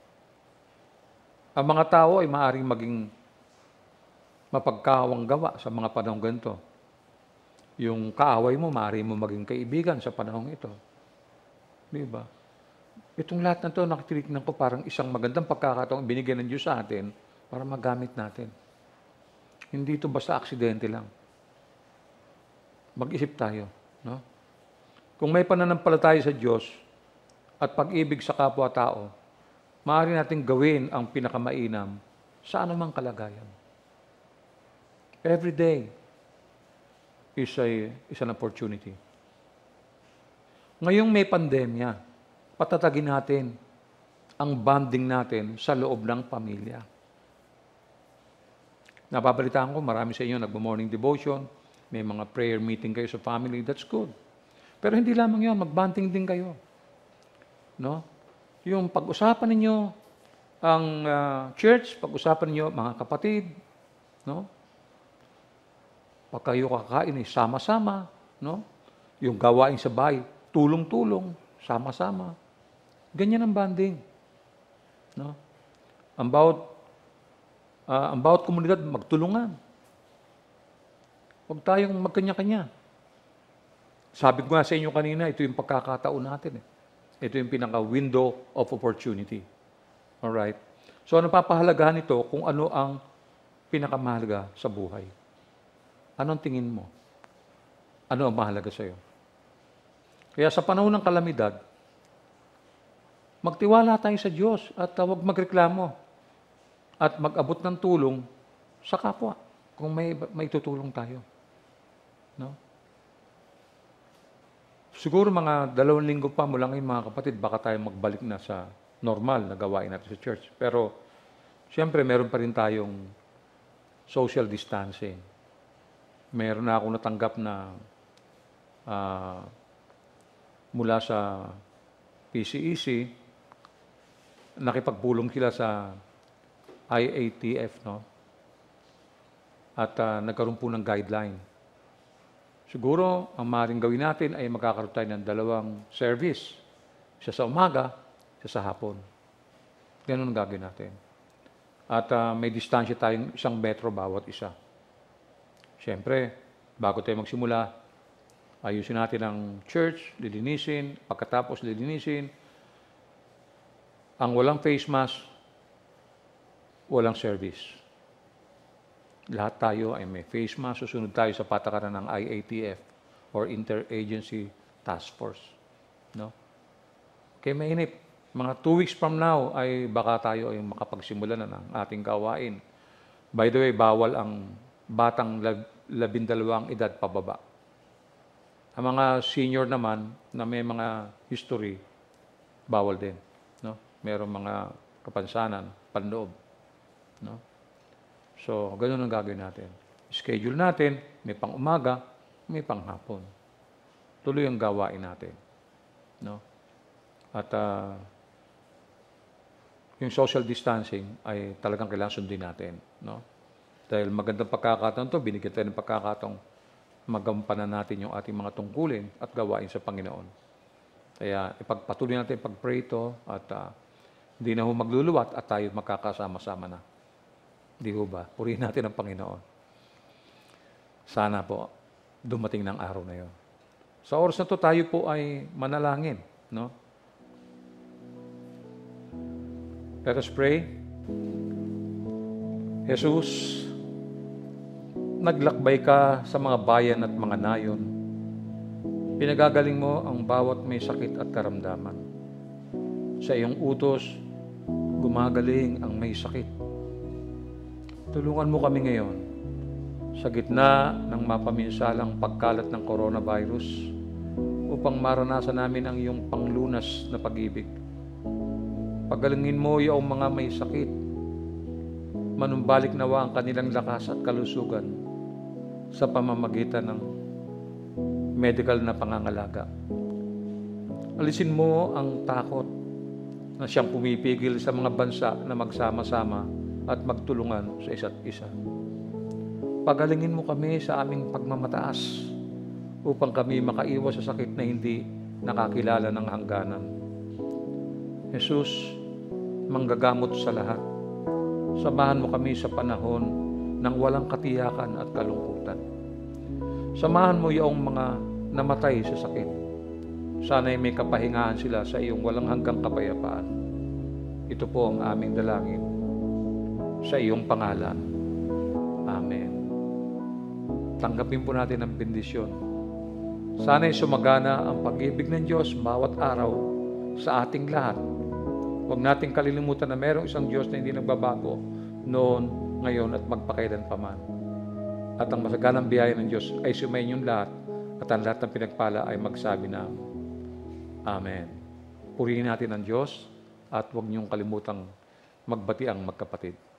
Ang mga tao ay maaaring maging mapagkawang gawa sa mga panahong ganito. Yung kaaway mo, maaari mo maging kaibigan sa panahong ito. Di ba? Itong lahat na ito, nakitilignan ko parang isang magandang pagkakataong binigyan ng Diyos sa atin para magamit natin. Hindi ito basta aksidente lang. Mag-isip tayo. No? Kung may pananampalataya sa Diyos at pag-ibig sa kapwa-tao, maaari natin gawin ang pinakamainam sa anumang kalagayan. Every day is, a, is an opportunity. Ngayong may pandemya, patatagin natin ang bonding natin sa loob ng pamilya. Napabalitaan ko, marami sa inyo nagmo-morning devotion, may mga prayer meeting kayo sa family, that's good. Pero hindi lamang yun, mag-bonding din kayo. No? Yung pag-usapan ninyo ang uh, church, pag-usapan ninyo mga kapatid, no? Pag kayo kakain, eh, sama-sama, no? Yung gawain sa bahay, tulong-tulong, sama-sama. Ganyan ang bonding. No? Ang bawat, uh, ang bawat komunidad, magtulungan. Huwag tayong magkanya-kanya. Sabi ko nga sa inyo kanina, ito yung pagkakataon natin. Eh. Ito yung pinaka-window of opportunity. Alright? So, ano papahalagahan ito kung ano ang pinakamahalaga sa buhay? Anong tingin mo? Ano ang mahalaga sa iyo? Kaya sa panahon ng kalamidad, magtiwala tayo sa Diyos at uh, huwag magreklamo at mag-abot ng tulong sa kapwa kung may, may tutulong tayo. No? Siguro mga dalawang linggo pa mula ngayon, mga kapatid, baka tayo magbalik na sa normal na gawain natin sa church. Pero, siyempre, meron pa rin tayong social distancing. Meron na akong natanggap na uh, mula sa P C E C, nakipagpulong sila sa I A T F, no? At uh, nagkaroon po ng guideline. Siguro, ang maaaring gawin natin ay magkakaroon tayo ng dalawang service. Isa sa umaga, isa sa hapon. Ganun ang gagawin natin. At uh, may distansya tayong isang metro bawat isa. Siyempre, bago tayo magsimula, ayusin natin ang church, lilinisin, pagkatapos lilinisin. Ang walang face mask, walang service. Lahat tayo ay may face mask, susunod tayo sa patakaran ng I A T F or Interagency Task Force. No? Kaya mainip. Mga two weeks from now ay baka tayo ay makapagsimula na ng ating gawain. By the way, bawal ang batang lab, labindalawang edad pababa. Ang mga senior naman na may mga history, bawal din. No? Merong mga kapansanan, panloob. No? So, ganun ang gagawin natin. Schedule natin, may pang umaga, may pang hapon. Tuloy ang gawain natin. No? At uh, yung social distancing ay talagang kailangan sundin natin. No? Dahil magandang pagkakataon to, binigyan tayo ng pagkakataong magampanan natin yung ating mga tungkulin at gawain sa Panginoon. Kaya ipagpatuloy natin pag-pray ito at uh, hindi na ho magluluwat at tayo magkakasama-sama na. Di ho ba? Purihin natin ang Panginoon. Sana po dumating ng araw na yon. Sa oras na to tayo po ay manalangin. No? Let us pray. Jesus, naglakbay ka sa mga bayan at mga nayon. Pinagagaling mo ang bawat may sakit at karamdaman. Sa iyong utos, gumagaling ang may sakit. Tulungan mo kami ngayon sa gitna ng mapaminsalang pagkalat ng coronavirus upang maranasan namin ang iyong panglunas na pag-ibig. Pagalingin mo yung mga may sakit. Manumbalik nawa ang kanilang lakas at kalusugan sa pamamagitan ng medical na pangangalaga. Alisin mo ang takot na siyang pumipigil sa mga bansa na magsama-sama at magtulungan sa isa't isa. Pagalingin mo kami sa aming pagmamataas upang kami makaiwas sa sakit na hindi nakakilala ng hangganan. Jesus, manggagamot sa lahat. Samahan mo kami sa panahon ng walang katiyakan at kalungkutan. Samahan mo yung mga namatay sa sakit. Sana'y may kapahingahan sila sa iyong walang hanggang kapayapaan. Ito po ang aming dalangin sa iyong pangalan. Amen. Tanggapin po natin ang bendisyon. Sana'y sumagana ang pag-ibig ng Diyos bawat araw sa ating lahat. Huwag nating kalilimutan na mayroong isang Diyos na hindi nagbabago noon, ngayon at magpakailan pa man. At ang masaganang biyaya ng Diyos ay sumayin yung lahat at ang lahat ng pinagpala ay magsabi na Amen. Purihin natin ang Diyos at huwag niyong kalimutang magbati ang magkapatid.